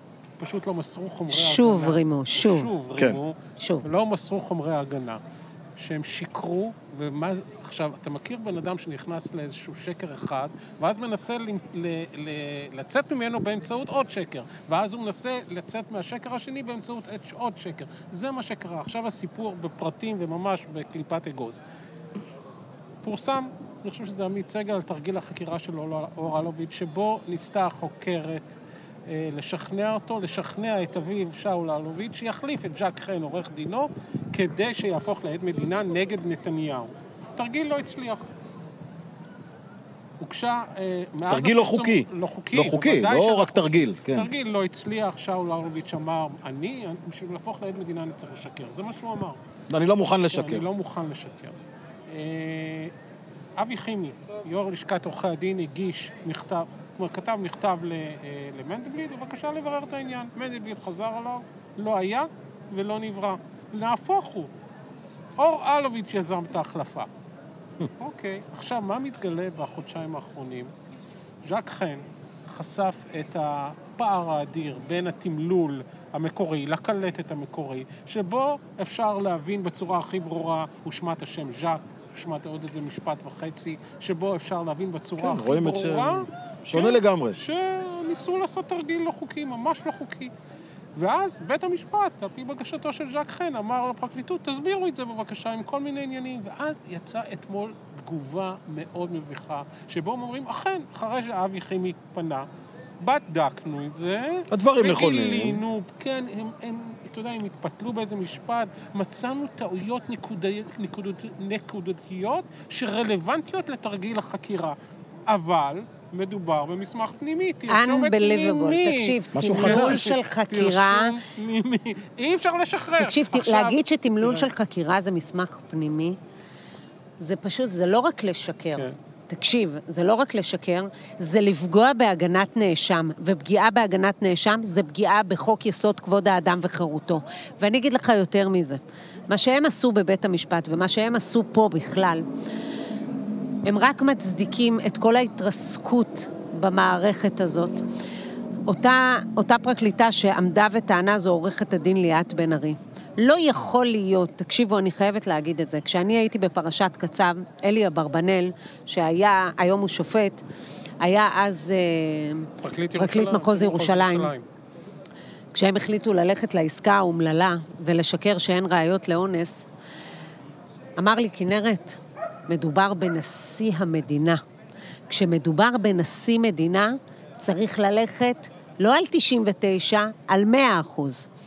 פשוט לא מסרו חומרי הגנה. שוב רימו. לא מסרו חומרי הגנה. שהם שיקרו, עכשיו, אתה מכיר בן אדם שנכנס לאיזשהו שקר אחד, ואז מנסה לצאת ממנו באמצעות עוד שקר, ואז הוא מנסה לצאת מהשקר השני באמצעות עוד שקר. זה מה שקרה. עכשיו הסיפור בפרטים וממש בקליפת אגוז. פורסם, אני חושב שזה עמית סגל, על תרגיל החקירה של אור אלוביץ', שבו ניסתה החוקרת לשכנע אותו, לשכנע את אביו שאול אלוביץ', שיחליף את ז'ק חן, עורך דינו, כדי שיהפוך לעד מדינה נגד נתניהו. תרגיל לא הצליח. הוקשה... תרגיל לא חוקי. לא חוקי. לא חוקי, לא רק תרגיל. תרגיל לא הצליח, שאול אלוביץ' אמר, בשביל להפוך לעד מדינה אני צריך לשקר. זה מה שהוא אמר. אני לא מוכן לשקר. אני לא מוכן לשקר. אבי חימי, יו"ר לשכת עורכי הדין, הגיש מכתב, כתב מכתב למנדלבליט, בבקשה לברר את העניין. מנדלבליט חזר עליו, לא היה ולא נברא. נהפוך הוא. אור אלוביץ' יזם את ההחלפה. אוקיי, עכשיו מה מתגלה בחודשיים האחרונים? ז'ק חן חשף את הפער האדיר בין התמלול המקורי לקלטת המקורי, שבו אפשר להבין בצורה הכי ברורה, הושמט השם ז'ק, הושמט עוד איזה משפט וחצי, שבו אפשר להבין בצורה הכי ברורה... כן, רואים את שונה לגמרי. שניסו לעשות תרגיל לא חוקי, ממש לא חוקי. ואז בית המשפט, על פי בקשתו של ז'ק חן, אמר לפרקליטות, תסבירו את זה בבקשה עם כל מיני עניינים. ואז יצא אתמול תגובה מאוד מביכה, שבו הם אומרים, אכן, אחרי שאבי חימי פנה, בדקנו את זה. הדברים נכונים. וגילינו, כן, אתה יודע, הם התפתלו באיזה משפט, מצאנו טעויות נקודתיות שרלוונטיות לתרגיל החקירה. אבל מדובר במסמך פנימי, תרשומת פנימי. תקשיב, תמלול של חקירה... אי אפשר לשחרר. תקשיב, להגיד שתמלול של חקירה זה מסמך פנימי, זה פשוט, זה לא רק לשקר. תקשיב, זה לא רק לשקר, זה לפגוע בהגנת נאשם, ופגיעה בהגנת נאשם זה פגיעה בחוק יסוד כבוד האדם וחירותו. ואני אגיד לך יותר מזה. מה שהם עשו בבית המשפט, ומה שהם עשו פה בכלל, הם רק מצדיקים את כל ההתרסקות במערכת הזאת. אותה פרקליטה שעמדה וטענה זו עורכת הדין ליאת בן ארי. לא יכול להיות, תקשיבו, אני חייבת להגיד את זה, כשאני הייתי בפרשת קצב, אלי אברבנאל, שהיה, היום הוא שופט, היה אז פרקליט מחוז ירושלים. כשהם החליטו ללכת לעסקה האומללה ולשקר שאין ראיות לאונס, אמר לי, כנרת, מדובר בנשיא המדינה. כשמדובר בנשיא מדינה, צריך ללכת לא על 99, על 100%.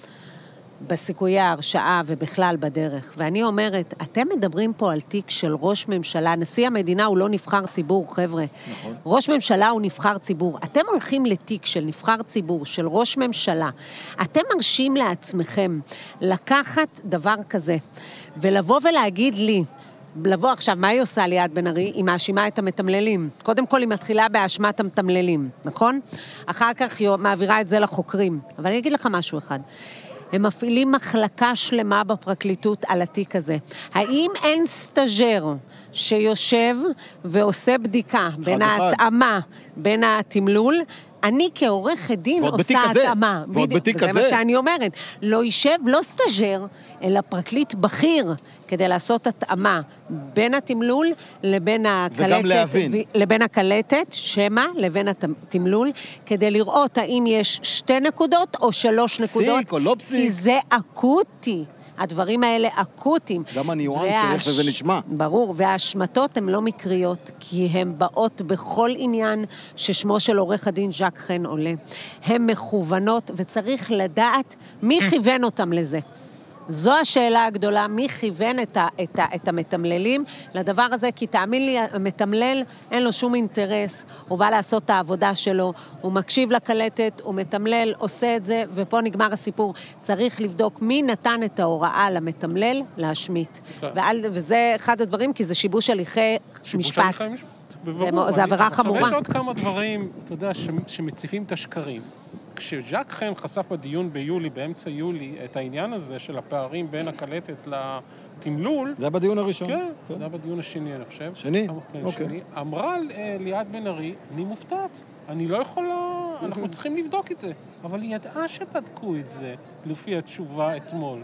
בסיכויי ההרשעה ובכלל בדרך. ואני אומרת, אתם מדברים פה על תיק של ראש ממשלה, נשיא המדינה הוא לא נבחר ציבור, חבר'ה. נכון. ראש ממשלה הוא נבחר ציבור. אתם הולכים לתיק של נבחר ציבור, של ראש ממשלה. אתם מרשים לעצמכם לקחת דבר כזה, ולבוא ולהגיד לי, לבוא עכשיו, מה היא עושה ליאת בן ארי? היא מאשימה את המתמללים. קודם כל היא מתחילה באשמת המתמללים, נכון? אחר כך היא מעבירה את זה לחוקרים. אבל אני אגיד לך משהו אחד. הם מפעילים מחלקה שלמה בפרקליטות על התיק הזה. האם אין סטאז'ר שיושב ועושה בדיקה בין ההתאמה, בין התמלול? אני כעורכת דין עושה התאמה. ועוד בתיק כזה. זה מה שאני אומרת. לא יישב, לא סטאז'ר, אלא פרקליט בכיר, כדי לעשות התאמה בין התמלול לבין הקלטת. וגם להבין. לבין הקלטת, שמה, לבין התמלול, כדי לראות האם יש 2 נקודות או 3 נקודות. פסיק או לא פסיק. כי זה אקוטי. הדברים האלה אקוטיים. גם הניואנס של איך שזה נשמע. ברור, וההשמטות הן לא מקריות, כי הן באות בכל עניין ששמו של עורך הדין ז'ק חן עולה. הן מכוונות, וצריך לדעת מי כיוון אותם לזה. זו השאלה הגדולה, מי כיוון את המתמללים לדבר הזה, כי תאמין לי, המתמלל אין לו שום אינטרס, הוא בא לעשות את העבודה שלו, הוא מקשיב לקלטת, הוא מתמלל, עושה את זה, ופה נגמר הסיפור. צריך לבדוק מי נתן את ההוראה למתמלל להשמיט. וזה אחד הדברים, כי זה שיבוש הליכי משפט. זה עבירה חמורה. יש עוד כמה דברים, אתה יודע, שמציפים את השקרים. כשז'ק חן חשף בדיון ביולי, באמצע יולי, את העניין הזה של הפערים בין הקלטת לתמלול... זה היה בדיון הראשון? כן, זה היה בדיון השני, אני חושב. שני? אוקיי. אמרה ליאת בן ארי, אני מופתעת. אני לא יכולה, אנחנו צריכים לבדוק את זה. אבל היא ידעה שבדקו את זה, לפי התשובה אתמול.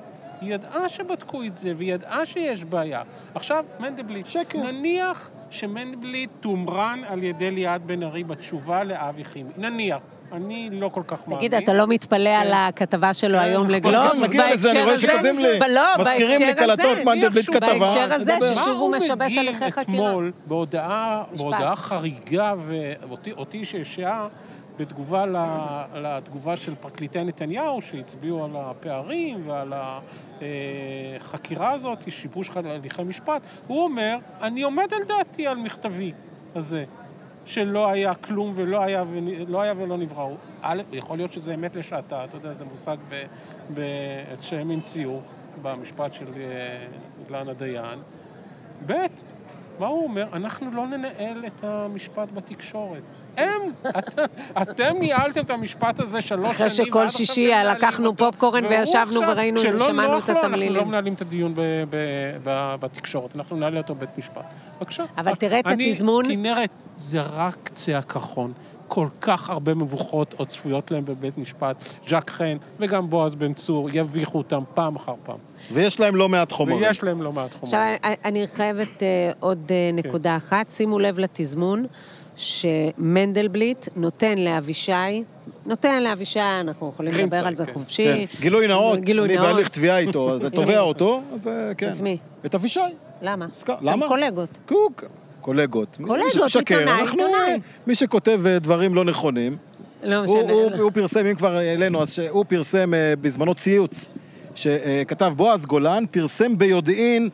היא ידעה שבדקו את זה, והיא ידעה שיש בעיה. עכשיו, מנדלבליט, נניח שמנדלבליט תומרן על ידי ליעד בן ארי בתשובה לאבי חימי. נניח. אני לא כל כך מאמין. תגיד, אתה לא מתפלא על הכתבה שלו היום לגלובס? נגיע לזה, אני רואה שכותבים לי, מזכירים לי קלטות מנדלבליט כתבה. בהקשר הזה ששוב הוא משבש הליכי חקירה. אתמול, בהודעה חריגה, ואותי שהשעה, בתגובה לתגובה של פרקליטי נתניהו, שהצביעו על הפערים ועל החקירה הזאת, שיבוש הליכי משפט, הוא אומר, אני עומד על דעתי על מכתבי הזה. שלא היה כלום ולא היה ולא נברא. יכול להיות שזה אמת לשעתה, אתה יודע, זה מושג שהם המציאו במשפט של אילנה דיין. מה הוא אומר? אנחנו לא ננהל את המשפט בתקשורת. אתם ניהלתם את המשפט הזה 3 שנים. אחרי שכל שישי לקחנו פופקורן וישבנו וראינו, שמענו את התמלילים. אנחנו לא מנהלים את הדיון בתקשורת, אנחנו ננהל אותו בבית משפט. בבקשה. אבל תראה את התזמון. כנרת, זה רק קצה הקרחון. כל כך הרבה מבוכות עוד צפויות להם בבית משפט. ז'ק חן וגם בועז בן צור יביכו אותם פעם אחר פעם. ויש להם לא מעט חומרים. עכשיו, אני חייבת עוד נקודה אחת. שימו לב לתזמון שמנדלבליט נותן לאבישי, אנחנו יכולים לדבר על זה חופשי. גילוי נאות, אני בהליך תביעה איתו, אז תובע אותו, אז כן. את מי? את אבישי. למה? למה? קולגות. קולגות, עיתונאי. מי שכותב דברים לא נכונים, הוא פרסם, אם כבר אלינו, אז הוא פרסם בזמנו ציוץ, שכתב בועז גולן, פרסם ביודעין,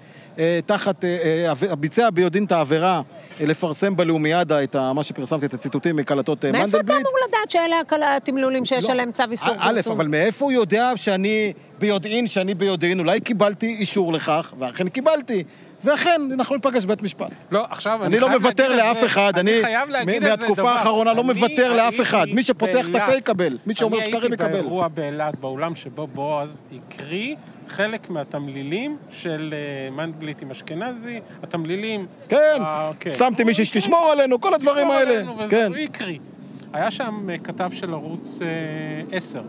ביצע ביודעין את העבירה, לפרסם בלאומיאדה את מה שפרסמתי, את הציטוטים מקלטות מנדלבליט. מאיפה אתה אמור לדעת שאלה התמלולים שיש עליהם צו איסור פרסום? אבל מאיפה הוא יודע שאני ביודעין, אולי קיבלתי אישור לכך, ואכן קיבלתי. ואכן, אנחנו ניפגש בבית משפט. לא, עכשיו, אני לא מוותר לאף אחד, אני מהתקופה האחרונה לא מוותר לאף אחד. מי שפותח את הפה יקבל, מי שאומר שקרים יקבל. אני הייתי באירוע באילת, באולם שבו בועז הקריא חלק מהתמלילים של מנדלבליט עם אשכנזי, התמלילים... כן, שמתי מישהי שתשמור עלינו, כל הדברים האלה. הוא הקריא. היה שם כתב של ערוץ 10,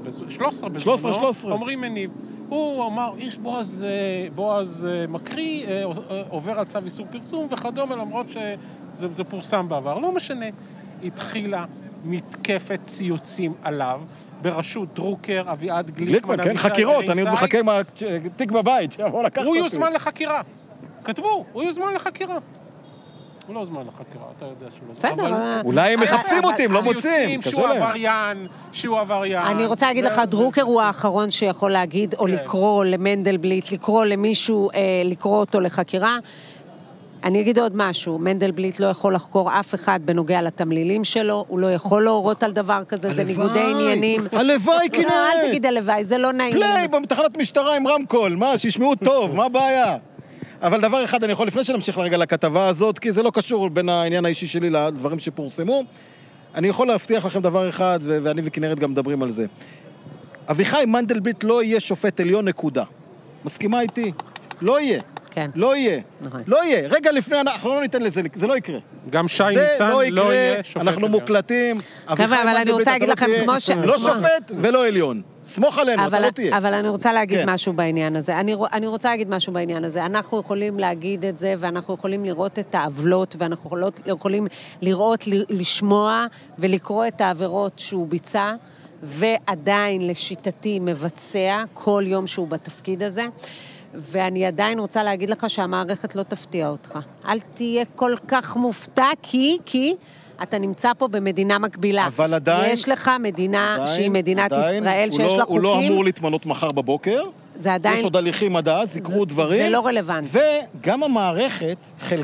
13 אומרים מניב. הוא אמר, איש בועז מקריא, עובר על צו איסור פרסום וכדומה, למרות שזה פורסם בעבר. לא משנה. התחילה מתקפת ציוצים עליו, בראשות דרוקר, אביעד גליקמן, כן, חקירות, אני עוד מחכה עם התיק בבית, שיבוא לקחת אותי. הוא יוזמן לחקירה. כתבו, הוא יוזמן לחקירה. הוא לא זמן לחקירה, אתה יודע שהוא לא זמן. בסדר. אולי הם מחפשים אותי, הם לא מוצאים. שהוא עבריין. אני רוצה להגיד לך, דרוקר הוא האחרון שיכול להגיד, או לקרוא למנדלבליט, לקרוא למישהו, לקרוא אותו לחקירה. אני אגיד עוד משהו, מנדלבליט לא יכול לחקור אף אחד בנוגע לתמלילים שלו, הוא לא יכול להורות על דבר כזה, זה ניגודי עניינים. הלוואי, כנראה. אל תגיד הלוואי, זה לא נעים. פליי, בתחנת משטרה עם רמקול, מה, שישמעו טוב, מה הבעיה? אבל דבר אחד אני יכול לפני שנמשיך לרגע לכתבה הזאת, כי זה לא קשור בין העניין האישי שלי לדברים שפורסמו, אני יכול להבטיח לכם דבר אחד, ואני וכנרת גם מדברים על זה. אביחי מנדלבליט לא יהיה שופט עליון נקודה. מסכימה איתי? לא יהיה. כן. לא יהיה. לא יהיה. רגע לפני, אנחנו לא ניתן לזה, זה לא יקרה. גם שי ניצן לא יהיה שופט עליון. אנחנו מוקלטים. חבר'ה, אבל אני רוצה להגיד לכם, לא שופט ולא עליון. סמוך עלינו, אתה לא תהיה. אבל אני רוצה להגיד משהו בעניין הזה. אני רוצה להגיד משהו בעניין הזה. אנחנו יכולים להגיד את זה, ואנחנו יכולים לראות את העוולות, ואנחנו יכולים לראות, לשמוע ולקרוא את העבירות שהוא ביצע, ועדיין לשיטתי מבצע כל יום שהוא בתפקיד הזה. ואני עדיין רוצה להגיד לך שהמערכת לא תפתיע אותך. אל תהיה כל כך מופתע, כי אתה נמצא פה במדינה מקבילה. אבל עדיין... יש לך מדינה שהיא מדינת ישראל, שיש לה חוקים. הוא לא אמור להתמנות מחר בבוקר. זה עדיין... יש עוד הליכים עד אז, יקרו דברים. זה לא רלוונטי. וגם המערכת,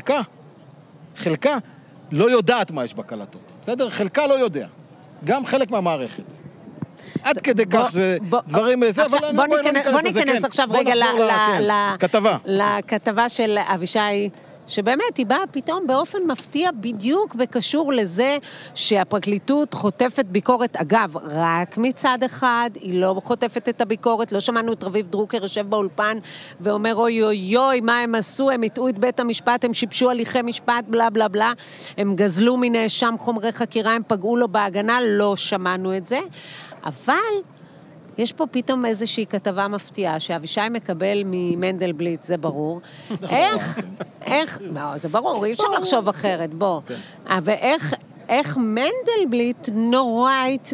חלקה לא יודעת מה יש בקלטות. בסדר? חלקה לא יודע. גם חלק מהמערכת. עד כדי כך זה דברים איזה, אבל בוא ניכנס עכשיו רגע לכתבה של אבישי, שבאמת היא באה פתאום באופן מפתיע בדיוק בקשור לזה שהפרקליטות חוטפת ביקורת, אגב, רק מצד אחד, היא לא חוטפת את הביקורת, לא שמענו את רביב דרוקר יושב באולפן ואומר אוי אוי אוי, מה הם עשו, הם הטעו את בית המשפט, הם שיבשו הליכי משפט, בלה בלה בלה, הם גזלו מנאשם חומרי חקירה, הם פגעו לו בהגנה, לא שמענו את זה, אבל יש פה פתאום איזושהי כתבה מפתיעה, שאבישי מקבל ממנדלבליט, זה ברור. איך, לא, זה ברור, אי אפשר לחשוב אחרת, בוא. אבל איך מנדלבליט נורא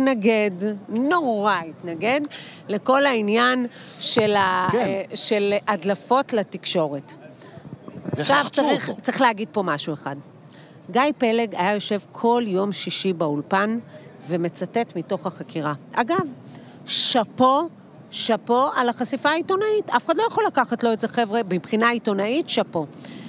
התנגד לכל העניין של הדלפות לתקשורת. עכשיו צריך להגיד פה משהו אחד. גיא פלג היה יושב כל יום שישי באולפן ומצטט מתוך החקירה. אגב, שפו על החשיפה העיתונאית. אף אחד לא יכול לקחת לו את זה, חבר'ה, מבחינה עיתונאית, שפו.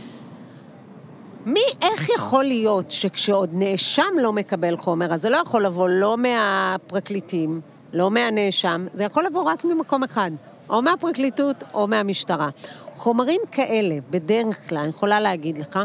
איך יכול להיות שכשעוד נאשם לא מקבל חומר, אז זה לא יכול לבוא לא מהפרקליטים, לא מהנאשם, זה יכול לבוא רק ממקום אחד, או מהפרקליטות או מהמשטרה. חומרים כאלה, בדרך כלל, אני יכולה להגיד לך,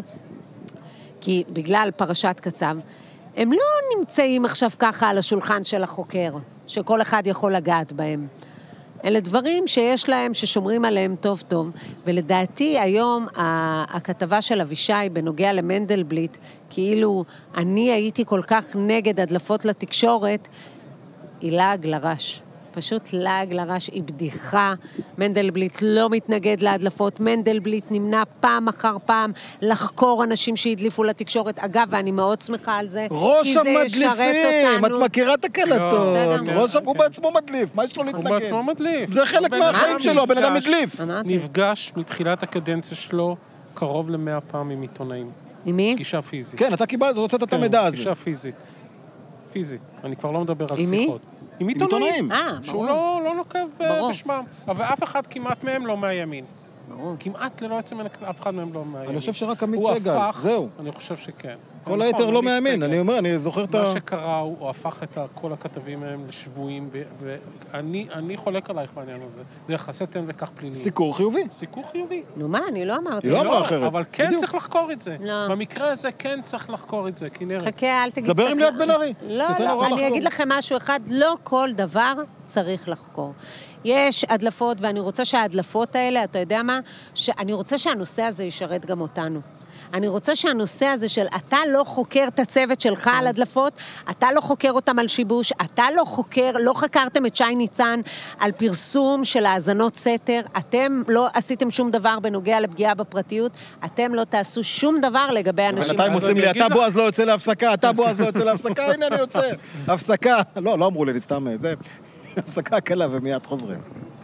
כי בגלל פרשת קצב, הם לא נמצאים עכשיו ככה על השולחן של החוקר, שכל אחד יכול לגעת בהם. אלה דברים שיש להם, ששומרים עליהם טוב טוב, ולדעתי היום הכתבה של אבישי בנוגע למנדלבליט, כאילו אני הייתי כל כך נגד הדלפות לתקשורת, היא לעג לרש. פשוט לעג לרש, היא בדיחה. מנדלבליט לא מתנגד להדלפות, מנדלבליט נמנע פעם אחר פעם לחקור אנשים שהדליפו לתקשורת. אגב, ואני מאוד שמחה על זה, ראש המדליפים, את מכירה את הקלטות. הוא בעצמו מדליף, מה יש לו להתנגד? הוא בעצמו מדליף. זה חלק מהחיים שלו, הבן אדם מדליף. נפגש מתחילת הקדנציה שלו קרוב ל100 פעם עם עיתונאים. עם מי? פגישה פיזית. כן, אתה קיבלת, הוצאת את המידע הזה. פגישה פיזית. אני כבר לא מדבר על עם מי? שיחות. עם עיתונאים. שהוא לא נוקב בשמם. אבל אף אחד כמעט מהם לא מהימין. כמעט ללא עצם אף אחד מהם לא מהימין. אני חושב שרק עמית סגל, זהו. אני חושב שכן. כל היתר לא מהימין, אני אומר, אני זוכר את מה שקרה, הוא הפך את כל הכתבים מהם לשבויים, ואני חולק עלייך בעניין הזה. זה יחסי תן וכך פלילי. סיקור חיובי. סיקור חיובי. נו מה, אני לא אמרתי. היא לא אמרה אחרת. אבל כן צריך לחקור את זה. לא. במקרה הזה כן צריך לחקור את זה, כנראה. חכה, אל תגיד... דבר עם ליאת בן ארי. לא, אני אגיד לכם משהו אחד, לא כל דבר צריך לחקור. יש הדלפות, ואני רוצה שההדלפות האלה, אתה יודע מה? אני רוצה שהנושא הזה ישרת גם אותנו. אני רוצה שהנושא הזה של אתה לא חוקר את הצוות שלך על הדלפות, אתה לא חוקר אותם על שיבוש, אתה לא חקרתם את שי ניצן על פרסום של האזנות סתר, אתם לא עשיתם שום דבר בנוגע לפגיעה בפרטיות, אתם לא תעשו שום דבר לגבי אנשים. בינתיים עושים לי, אתה בועז לא יוצא להפסקה, הנה אני יוצא, הפסקה. לא אמרו לי, סתם זה, הפסקה קלה ומיד חוזרים.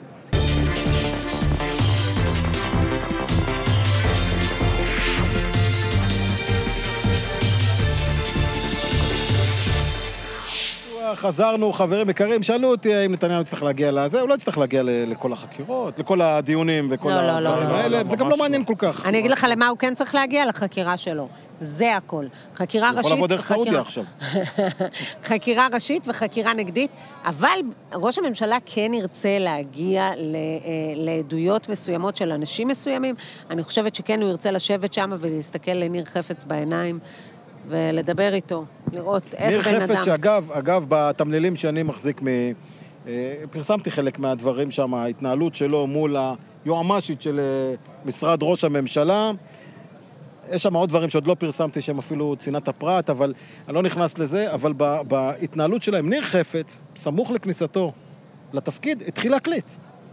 חזרנו, חברים יקרים, שאלו אותי האם נתניהו יצטרך להגיע לזה, הוא לא יצטרך להגיע לכל החקירות, לכל הדיונים וכל הדברים האלה, זה גם לא מעניין כל כך. אני אגיד לך למה הוא כן צריך להגיע, לחקירה שלו. זה הכל. חקירה ראשית... יכול לעבוד דרך סעודיה עכשיו. חקירה ראשית וחקירה נגדית, אבל ראש הממשלה כן ירצה להגיע לעדויות מסוימות של אנשים מסוימים, אני חושבת שכן הוא ירצה לשבת שם ולהסתכל לניר חפץ בעיניים, ולדבר איתו, לראות איך בן אדם... ניר חפץ שאגב, בתמלילים שאני מחזיק פרסמתי חלק מהדברים שם, ההתנהלות שלו מול היועמ"שית של משרד ראש הממשלה, יש שם עוד דברים שעוד לא פרסמתי שהם אפילו צנעת הפרט, אבל אני לא נכנס לזה, אבל בהתנהלות שלהם, ניר חפץ, סמוך לכניסתו לתפקיד, התחיל להקליט.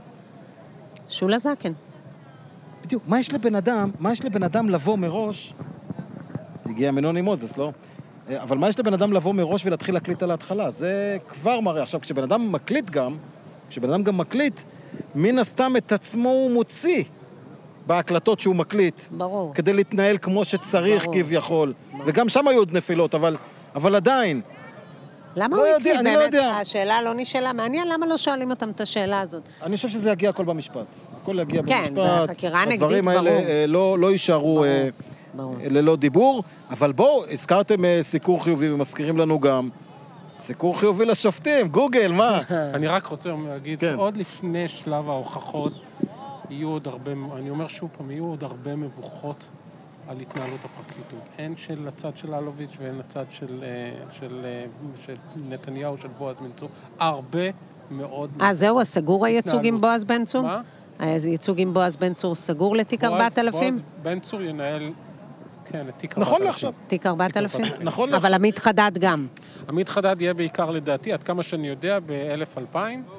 שולה זקן. בדיוק, מה יש לבן אדם לבוא מראש... הגיע מנוני מוזס, לא? אבל מה יש לבן אדם לבוא מראש ולהתחיל להקליט על ההתחלה? זה כבר מראה. עכשיו, כשבן אדם גם מקליט, מן הסתם את עצמו הוא מוציא בהקלטות שהוא מקליט. ברור. כדי להתנהל כמו שצריך כביכול. וגם שם היו עוד נפילות, אבל עדיין. למה הוא הקליט? אני לא יודע. השאלה לא נשאלה. מעניין למה לא שואלים אותם את השאלה הזאת. אני חושב שזה יגיע הכל במשפט. הכל יגיע כן, במשפט. בחקירה נגדית, הדברים האלה לא יישארו... ללא דיבור, אבל בואו, הזכרתם סיקור חיובי ומזכירים לנו גם סיקור חיובי לשופטים, גוגל, מה? אני רק רוצה להגיד, עוד לפני שלב ההוכחות, יהיו עוד הרבה, אני אומר שוב פעם, יהיו עוד הרבה מבוכות על התנהלות הפרקליטות. הן של הצד של אלוביץ' והן הצד של נתניהו, של בועז בן צור. הרבה מאוד... זהו, הסגור הייצוג עם בועז בן צור? מה? הייצוג עם בועז בן צור סגור לתיק 4,000? בועז בן צור ינהל... כן, תיק 4,000. נכון לעכשיו. תיק 4,000? נכון לעכשיו. אבל עמית חדד גם. עמית חדד יהיה בעיקר לדעתי, עד כמה שאני יודע, ב-1,000-2,000,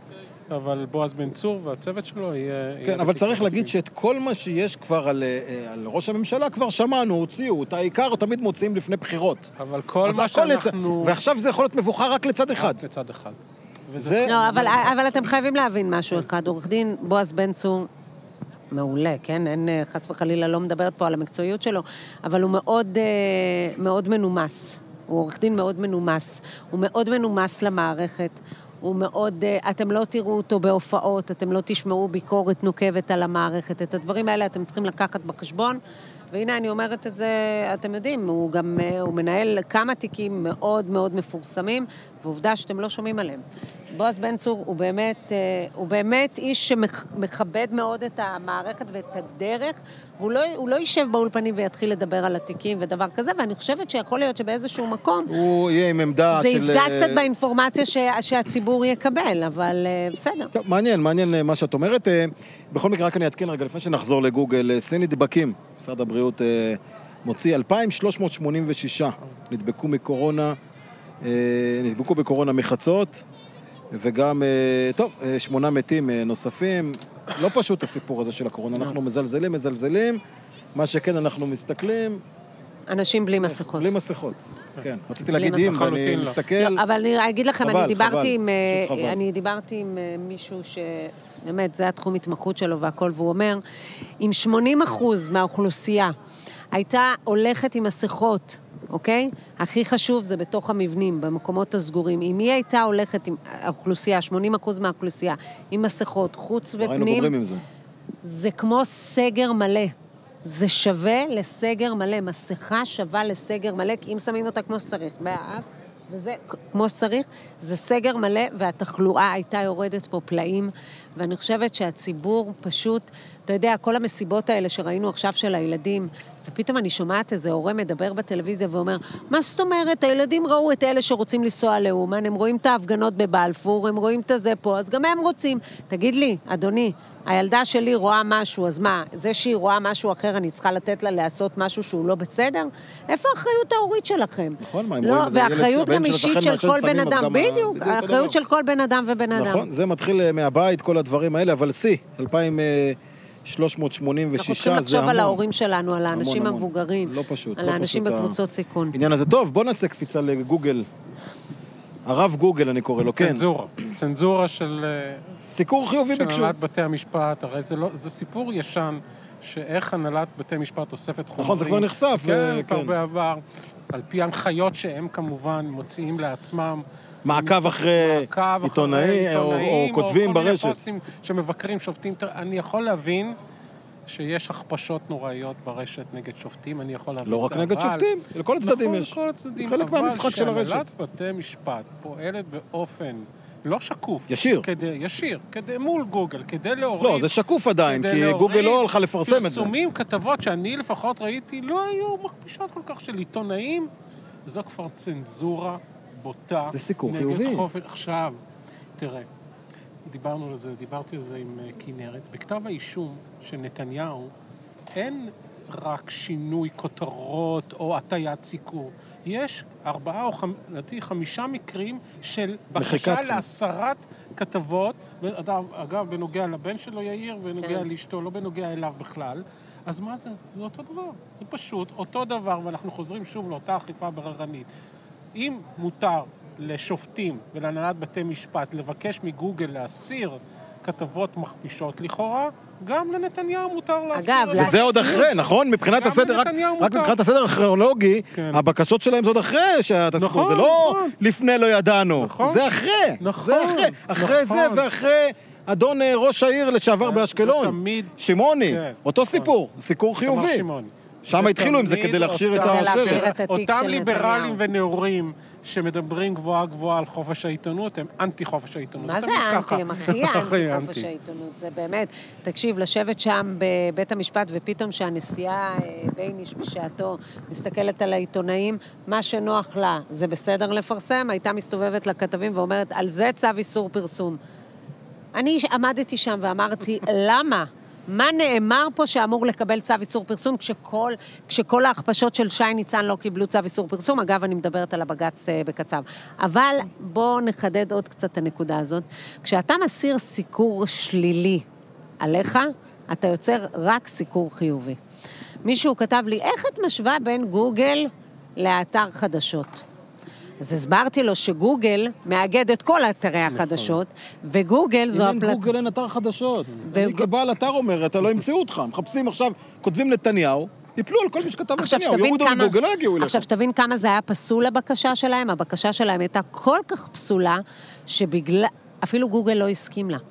אבל בועז בן צור והצוות שלו יהיה... כן, אבל צריך להגיד שאת כל מה שיש כבר על ראש הממשלה כבר שמענו, הוציאו, את העיקר תמיד מוציאים לפני בחירות. אבל כל מה שאנחנו... ועכשיו זה יכול להיות מבוחר רק לצד אחד. רק לצד אחד. לא, אבל אתם חייבים להבין משהו אחד. עורך דין בועז בן צור, מעולה, כן? אין חס וחלילה, לא מדברת פה על המקצועיות שלו, אבל הוא מאוד, מאוד מנומס. הוא עורך דין מאוד מנומס. הוא מאוד מנומס למערכת. הוא מאוד, אתם לא תראו אותו בהופעות, אתם לא תשמעו ביקורת נוקבת על המערכת. את הדברים האלה אתם צריכים לקחת בחשבון. והנה אני אומרת את זה, אתם יודעים, הוא גם, הוא מנהל כמה תיקים מאוד מאוד מפורסמים, ועובדה שאתם לא שומעים עליהם. בועז בן צור הוא באמת איש שמכבד מאוד את המערכת ואת הדרך, והוא לא יישב באולפנים ויתחיל לדבר על התיקים ודבר כזה, ואני חושבת שיכול להיות שבאיזשהו מקום... הוא יהיה עם עמדה זה יפגע קצת באינפורמציה שהציבור יקבל, אבל בסדר. טוב, מעניין מה שאת אומרת. בכל מקרה, רק אני אתקן רגע, לפני שנחזור לגוגל, סין נדבקים, משרד הבריאות מוציא 2,386 נדבקו בקורונה מחצות, וגם, 8 מתים נוספים. לא פשוט הסיפור הזה של הקורונה, אנחנו מזלזלים, מה שכן אנחנו מסתכלים. אנשים בלי מסכות. בלי מסכות, כן. רציתי להגיד אם, ואני מסתכל. לא, אבל אני אגיד לכם, אני דיברתי עם מישהו שבאמת, זה התחום התמחות שלו והכל, והוא אומר, אם 80% מהאוכלוסייה הייתה הולכת עם מסכות, אוקיי? הכי חשוב זה בתוך המבנים, במקומות הסגורים. אם היא הייתה הולכת עם האוכלוסייה, 80% מהאוכלוסייה, עם מסכות, חוץ ופנים, זה כמו סגר מלא. זה שווה לסגר מלא. מסכה שווה לסגר מלא, כי אם שמים אותה כמו שצריך, באף, וזה כמו שצריך, זה סגר מלא, והתחלואה הייתה יורדת פה פלאים, ואני חושבת שהציבור פשוט, אתה יודע, כל המסיבות האלה שראינו עכשיו של הילדים, ופתאום אני שומעת איזה הורה מדבר בטלוויזיה ואומר, מה זאת אומרת? הילדים ראו את אלה שרוצים לנסוע לאומן, הם רואים את ההפגנות בבלפור, הם רואים את זה פה, אז גם הם רוצים. תגיד לי, אדוני, הילדה שלי רואה משהו, אז מה? זה שהיא רואה משהו אחר, אני צריכה לתת לה לעשות משהו שהוא לא בסדר? איפה האחריות ההורית שלכם? נכון, מה, לא, והאחריות גם אישית של כל בן אדם, בדיוק, האחריות של כל בן אדם ובן אדם. נכון, זה מתחיל מהבית, כל הדברים האלה, אבל 2,386 אנחנו צריכים לחשוב על ההורים שלנו, על האנשים המבוגרים, לא פשוט, על האנשים בקבוצות סיכון. העניין הזה טוב, בוא נעשה קפיצה לגוגל. הרב גוגל אני קורא לו, כן. צנזורה של... סיקור חיובי בקשור. של הנהלת בתי המשפט, הרי זה סיפור ישן, שאיך הנהלת בתי המשפט אוספת חומרים. נכון, זה כבר נחשף. כן, כבר בעבר, על פי הנחיות שהם כמובן מוציאים לעצמם. מעקב אחרי עיתונאי או כותבים ברשת. או כל מיני פוסטים שמבקרים שופטים. אני יכול להבין שיש הכפשות נוראיות ברשת נגד שופטים, אני יכול להבין. לא רק נגד שופטים, לכל הצדדים יש. נכון, לכל הצדדים. חלק מהמשחק של הרשת. אבל שהנהלת בתי משפט פועלת באופן לא שקוף. ישיר. מול גוגל, כדי להוריד... לא, זה שקוף עדיין, כי גוגל לא הולכה לפרסם את זה. פרסומים, כתבות שאני לפחות ראיתי, לא היו מכפישות כל כך של עיתונאים. זו כבר צנזורה בוטה. זה סיקור חיובי. עכשיו, תראה, דיברתי על זה עם כנרת. בכתב האישום של נתניהו, אין רק שינוי כותרות או הטיית סיקור. יש 4 או 5 מקרים של בקשה להסרת כתבות, אגב, בנוגע לבן שלו יאיר, בנוגע לאשתו, לא בנוגע אליו בכלל. אז מה זה? זה אותו דבר. זה פשוט אותו דבר, ואנחנו חוזרים שוב לאותה אכיפה בררנית. אם מותר לשופטים ולהנהלת בתי משפט לבקש מגוגל להסיר כתבות מכפישות לכאורה, גם לנתניהו מותר להסיר. אגב, וזה עוד אחרי, נכון? מבחינת הסדר, רק מבחינת הסדר הכרונולוגי, הבקשות שלהם זה עוד אחרי שהתסקור, זה לא לפני לא ידענו, זה אחרי, זה אחרי זה ואחרי אדון ראש העיר לשעבר באשקלון, שמעוני, אותו סיפור, סיקור חיובי. שם התחילו עם זה כדי להכשיר את השרץ. אותם ליברלים ונאורים שמדברים גבוהה גבוהה על חופש העיתונות, הם אנטי חופש העיתונות. מה זה אנטי? הם הכי אנטי חופש העיתונות. זה באמת, תקשיב, לשבת שם בבית המשפט, ופתאום שהנשיאה בייניש בשעתו מסתכלת על העיתונאים, מה שנוח לה, זה בסדר לפרסם, הייתה מסתובבת לכתבים ואומרת, על זה צו איסור פרסום. אני עמדתי שם ואמרתי, למה? מה נאמר פה שאמור לקבל צו איסור פרסום, כשכל ההכפשות של שי ניצן לא קיבלו צו איסור פרסום, אגב, אני מדברת על הבג"ץ בקצב. אבל בואו נחדד עוד קצת הנקודה הזאת. כשאתה מסיר סיקור שלילי עליך, אתה יוצר רק סיקור חיובי. מישהו כתב לי, איך את משווה בין גוגל לאתר חדשות? אז הסברתי לו שגוגל מאגד את כל אתרי החדשות, וגוגל זו אם אין גוגל אין אתר חדשות. אני כבעל אתר אומר, אתה לא ימצאו אותך. מחפשים עכשיו, כותבים נתניהו, יפלו על כל מי שכתב נתניהו, יורידו לגוגל, לא יגיעו אליך. עכשיו שתבין כמה זה היה פסול הבקשה שלהם, הבקשה שלהם הייתה כל כך פסולה, שבגלל, אפילו גוגל לא הסכים לה.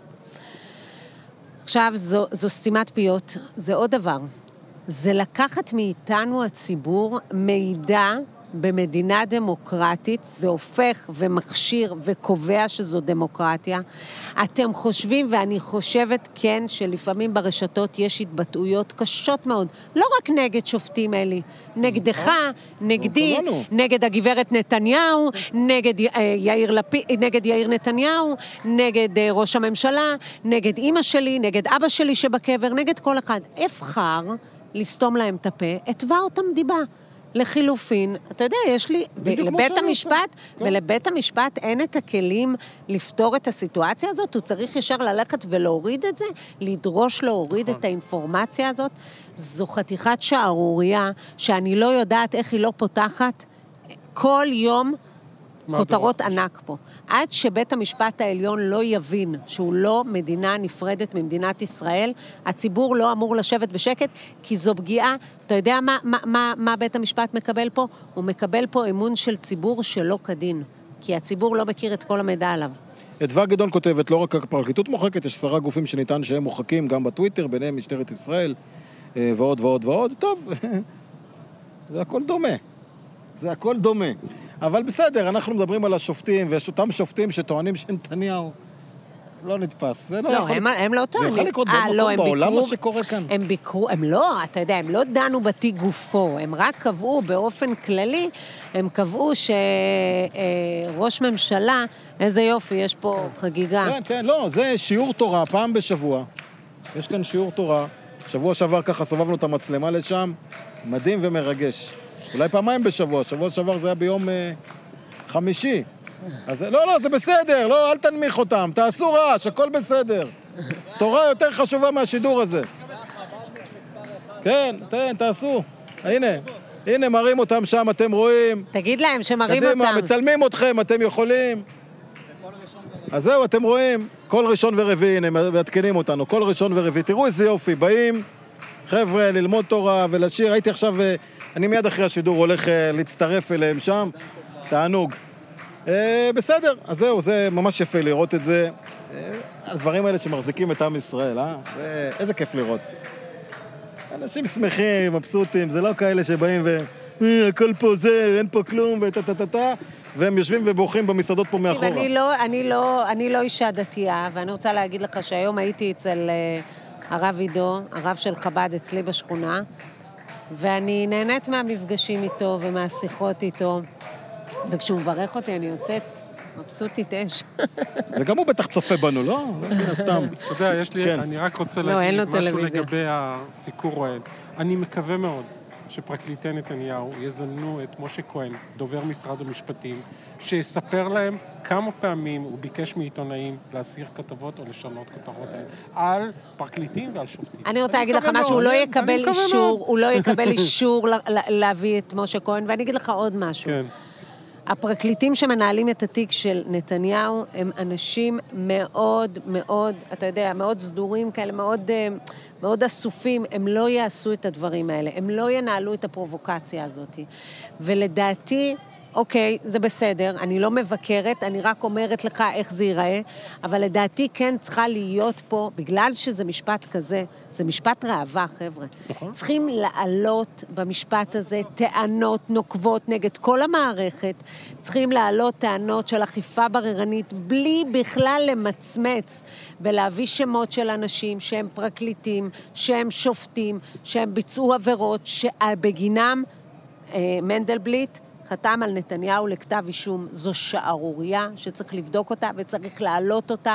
עכשיו זו סתימת פיות, זה עוד דבר. זה לקחת מאיתנו הציבור מידע במדינה דמוקרטית, זה הופך ומכשיר וקובע שזו דמוקרטיה. אתם חושבים, ואני חושבת כן, שלפעמים ברשתות יש התבטאויות קשות מאוד, לא רק נגד שופטים אלי, נגדך, נגדי, נגד הגברת נתניהו, נגד יאיר נתניהו, נגד ראש הממשלה, נגד אמא שלי, נגד אבא שלי שבקבר, נגד כל אחד. אבחר לסתום להם את הפה, התווה אותם דיבה. לחילופין, אתה יודע, יש לי, ולבית המשפט אין את הכלים לפתור את הסיטואציה הזאת, הוא צריך ישר ללכת ולהוריד את זה, לדרוש להוריד את האינפורמציה הזאת. זו חתיכת שערוריה, שאני לא יודעת איך היא לא פותחת כל יום כותרות ענק פה. עד שבית המשפט העליון לא יבין שהוא לא מדינה נפרדת ממדינת ישראל, הציבור לא אמור לשבת בשקט, כי זו פגיעה. אתה יודע מה בית המשפט מקבל פה? הוא מקבל פה אמון של ציבור שלא כדין, כי הציבור לא מכיר את כל המידע עליו. אדווה גדעון כותבת, לא רק הפרקליטות מוחקת, יש 10 גופים שניתן שהם מוחקים, גם בטוויטר, ביניהם משטרת ישראל, ועוד ועוד ועוד. טוב, זה הכל דומה. זה הכל דומה. אבל בסדר, אנחנו מדברים על השופטים, ויש אותם שופטים שטוענים שנתניהו לא נתפס. זה לא יכול... הם לא טוענים. זה יכול לקרות במקום בעולם מה שקורה כאן. הם ביקרו, הם לא, אתה יודע, הם לא דנו בתיק גופו, הם רק קבעו באופן כללי, הם קבעו שראש ממשלה, איזה יופי, יש פה חגיגה. כן, כן, לא, זה שיעור תורה, פעם בשבוע. יש כאן שיעור תורה. שבוע שעבר ככה סובבנו את המצלמה לשם, מדהים ומרגש. אולי פעמיים בשבוע, שבוע שעבר זה היה ביום חמישי. אז לא, זה בסדר, לא, אל תנמיך אותם, תעשו רעש, הכל בסדר. תורה יותר חשובה מהשידור הזה. כן, תעשו. הנה, מראים אותם שם, אתם רואים. תגיד להם שמראים אותם. קדימה, מצלמים אתכם, אתם יכולים. אז זהו, אתם רואים, כל ראשון ורביעי, הנה, מעדכנים אותנו, כל ראשון ורביעי. תראו איזה יופי, באים, חבר'ה, ללמוד תורה ולשיר. הייתי עכשיו... אני מיד אחרי השידור הולך להצטרף אליהם שם, תענוג. בסדר, אז זהו, זה ממש יפה לראות את זה. הדברים האלה שמחזיקים את עם ישראל, איזה כיף לראות. אנשים שמחים, מבסוטים, זה לא כאלה שבאים הכל פה זה, אין פה כלום, והם יושבים ובוכים במסעדות פה מאחורה. אני לא אישה דתייה, ואני רוצה להגיד לך שהיום הייתי אצל הרב עידו, הרב של חב"ד אצלי בשכונה, ואני נהנית מהמפגשים איתו ומהשיחות איתו, וכשהוא מברך אותי אני יוצאת מבסוטית אש. וגם הוא בטח צופה בנו, לא? לא סתם. אתה יודע, אני רק רוצה להגיד משהו לגבי הסיקור אוהד. אני מקווה מאוד שפרקליטי נתניהו יזמנו את משה כהן, דובר משרד המשפטים, שיספר להם כמה פעמים הוא ביקש מעיתונאים להסיר כתבות או לשנות כותרות על פרקליטים ועל שופטים. אני רוצה להגיד לך משהו, הוא לא יקבל אישור להביא את משה כהן, ואני אגיד לך עוד משהו. כן. הפרקליטים שמנהלים את התיק של נתניהו הם אנשים מאוד מאוד, אתה יודע, מאוד סדורים כאלה, מאוד אסופים, הם לא יעשו את הדברים האלה, הם לא ינהלו את הפרובוקציה הזאת. ולדעתי, אוקיי, זה בסדר, אני לא מבקרת, אני רק אומרת לך איך זה ייראה, אבל לדעתי כן צריכה להיות פה, בגלל שזה משפט כזה, זה משפט ראווה, חבר'ה. צריכים לעלות במשפט הזה טענות נוקבות נגד כל המערכת, צריכים לעלות טענות של אכיפה בררנית, בלי בכלל למצמץ, ולהביא שמות של אנשים שהם פרקליטים, שהם שופטים, שהם ביצעו עבירות, שבגינם מנדלבליט, חתם על נתניהו לכתב אישום. זו שערוריה שצריך לבדוק אותה וצריך להעלות אותה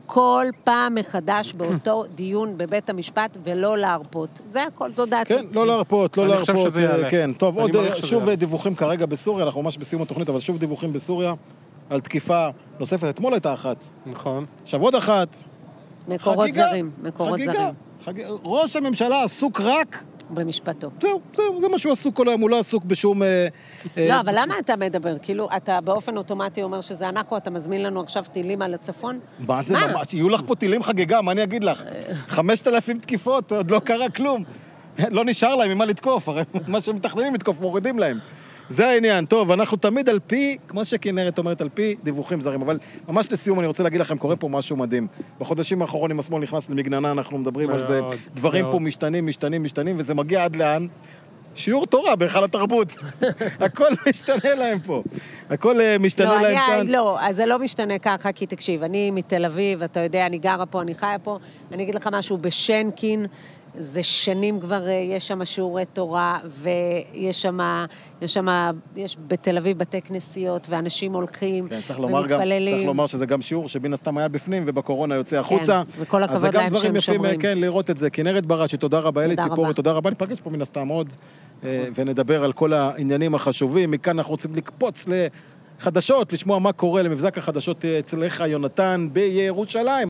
כל פעם מחדש באותו דיון בבית המשפט, ולא להרפות. זה הכל, זו דעתי. כן, לא להרפות, לא להרפות. אני חושב שזה יעלה. כן, טוב, עוד שוב יעלה. דיווחים כרגע בסוריה, אנחנו ממש בסיום התוכנית, אבל שוב דיווחים בסוריה על תקיפה נוספת. אתמול הייתה אחת. נכון. עכשיו עוד אחת. מקורות זרים, מקורות זרים. ראש הממשלה עסוק רק... במשפטו. זהו, זה מה שהוא עסוק כל היום, הוא לא עסוק בשום... לא, אבל למה אתה מדבר? כאילו, אתה באופן אוטומטי אומר שזה אנחנו, אתה מזמין לנו עכשיו טילים על הצפון? מה זה ממש? יהיו לך פה טילים חגיגה, מה אני אגיד לך? 5,000 תקיפות, עוד לא קרה כלום. לא נשאר להם ממה לתקוף, הרי מה שהם מתכננים לתקוף, מורידים להם. זה העניין. טוב, אנחנו תמיד על פי, כמו שכנרת אומרת, על פי דיווחים זרים, אבל ממש לסיום אני רוצה להגיד לכם, קורה פה משהו מדהים. בחודשים האחרונים השמאל נכנס למגננה, אנחנו מדברים על זה, דברים פה משתנים, וזה מגיע עד לאן? שיעור תורה בהיכל התרבות. הכל משתנה להם פה. הכל משתנה להם כאן. לא, אז זה לא משתנה ככה, כי תקשיב, אני מתל אביב, אתה יודע, אני גרה פה, אני חיה פה, אני אגיד לך משהו, בשנקין, זה שנים כבר, יש שם שיעורי תורה, ויש שם, יש בתל אביב בתי כנסיות, ואנשים הולכים ומתפללים. צריך לומר שזה גם שיעור שבין הסתם היה בפנים, ובקורונה יוצא החוצה. כן, וכל הכבוד להם שהם שומרים. כן, לראות את זה. כנרת בראשי, תודה רבה, אלי ציפורי, תודה רבה. ניפגש פה מן הסתם עוד, ונדבר על כל העניינים החשובים. מכאן אנחנו רוצים לקפוץ לחדשות, לשמוע מה קורה למבזק החדשות אצלך, יונתן, בירושלים.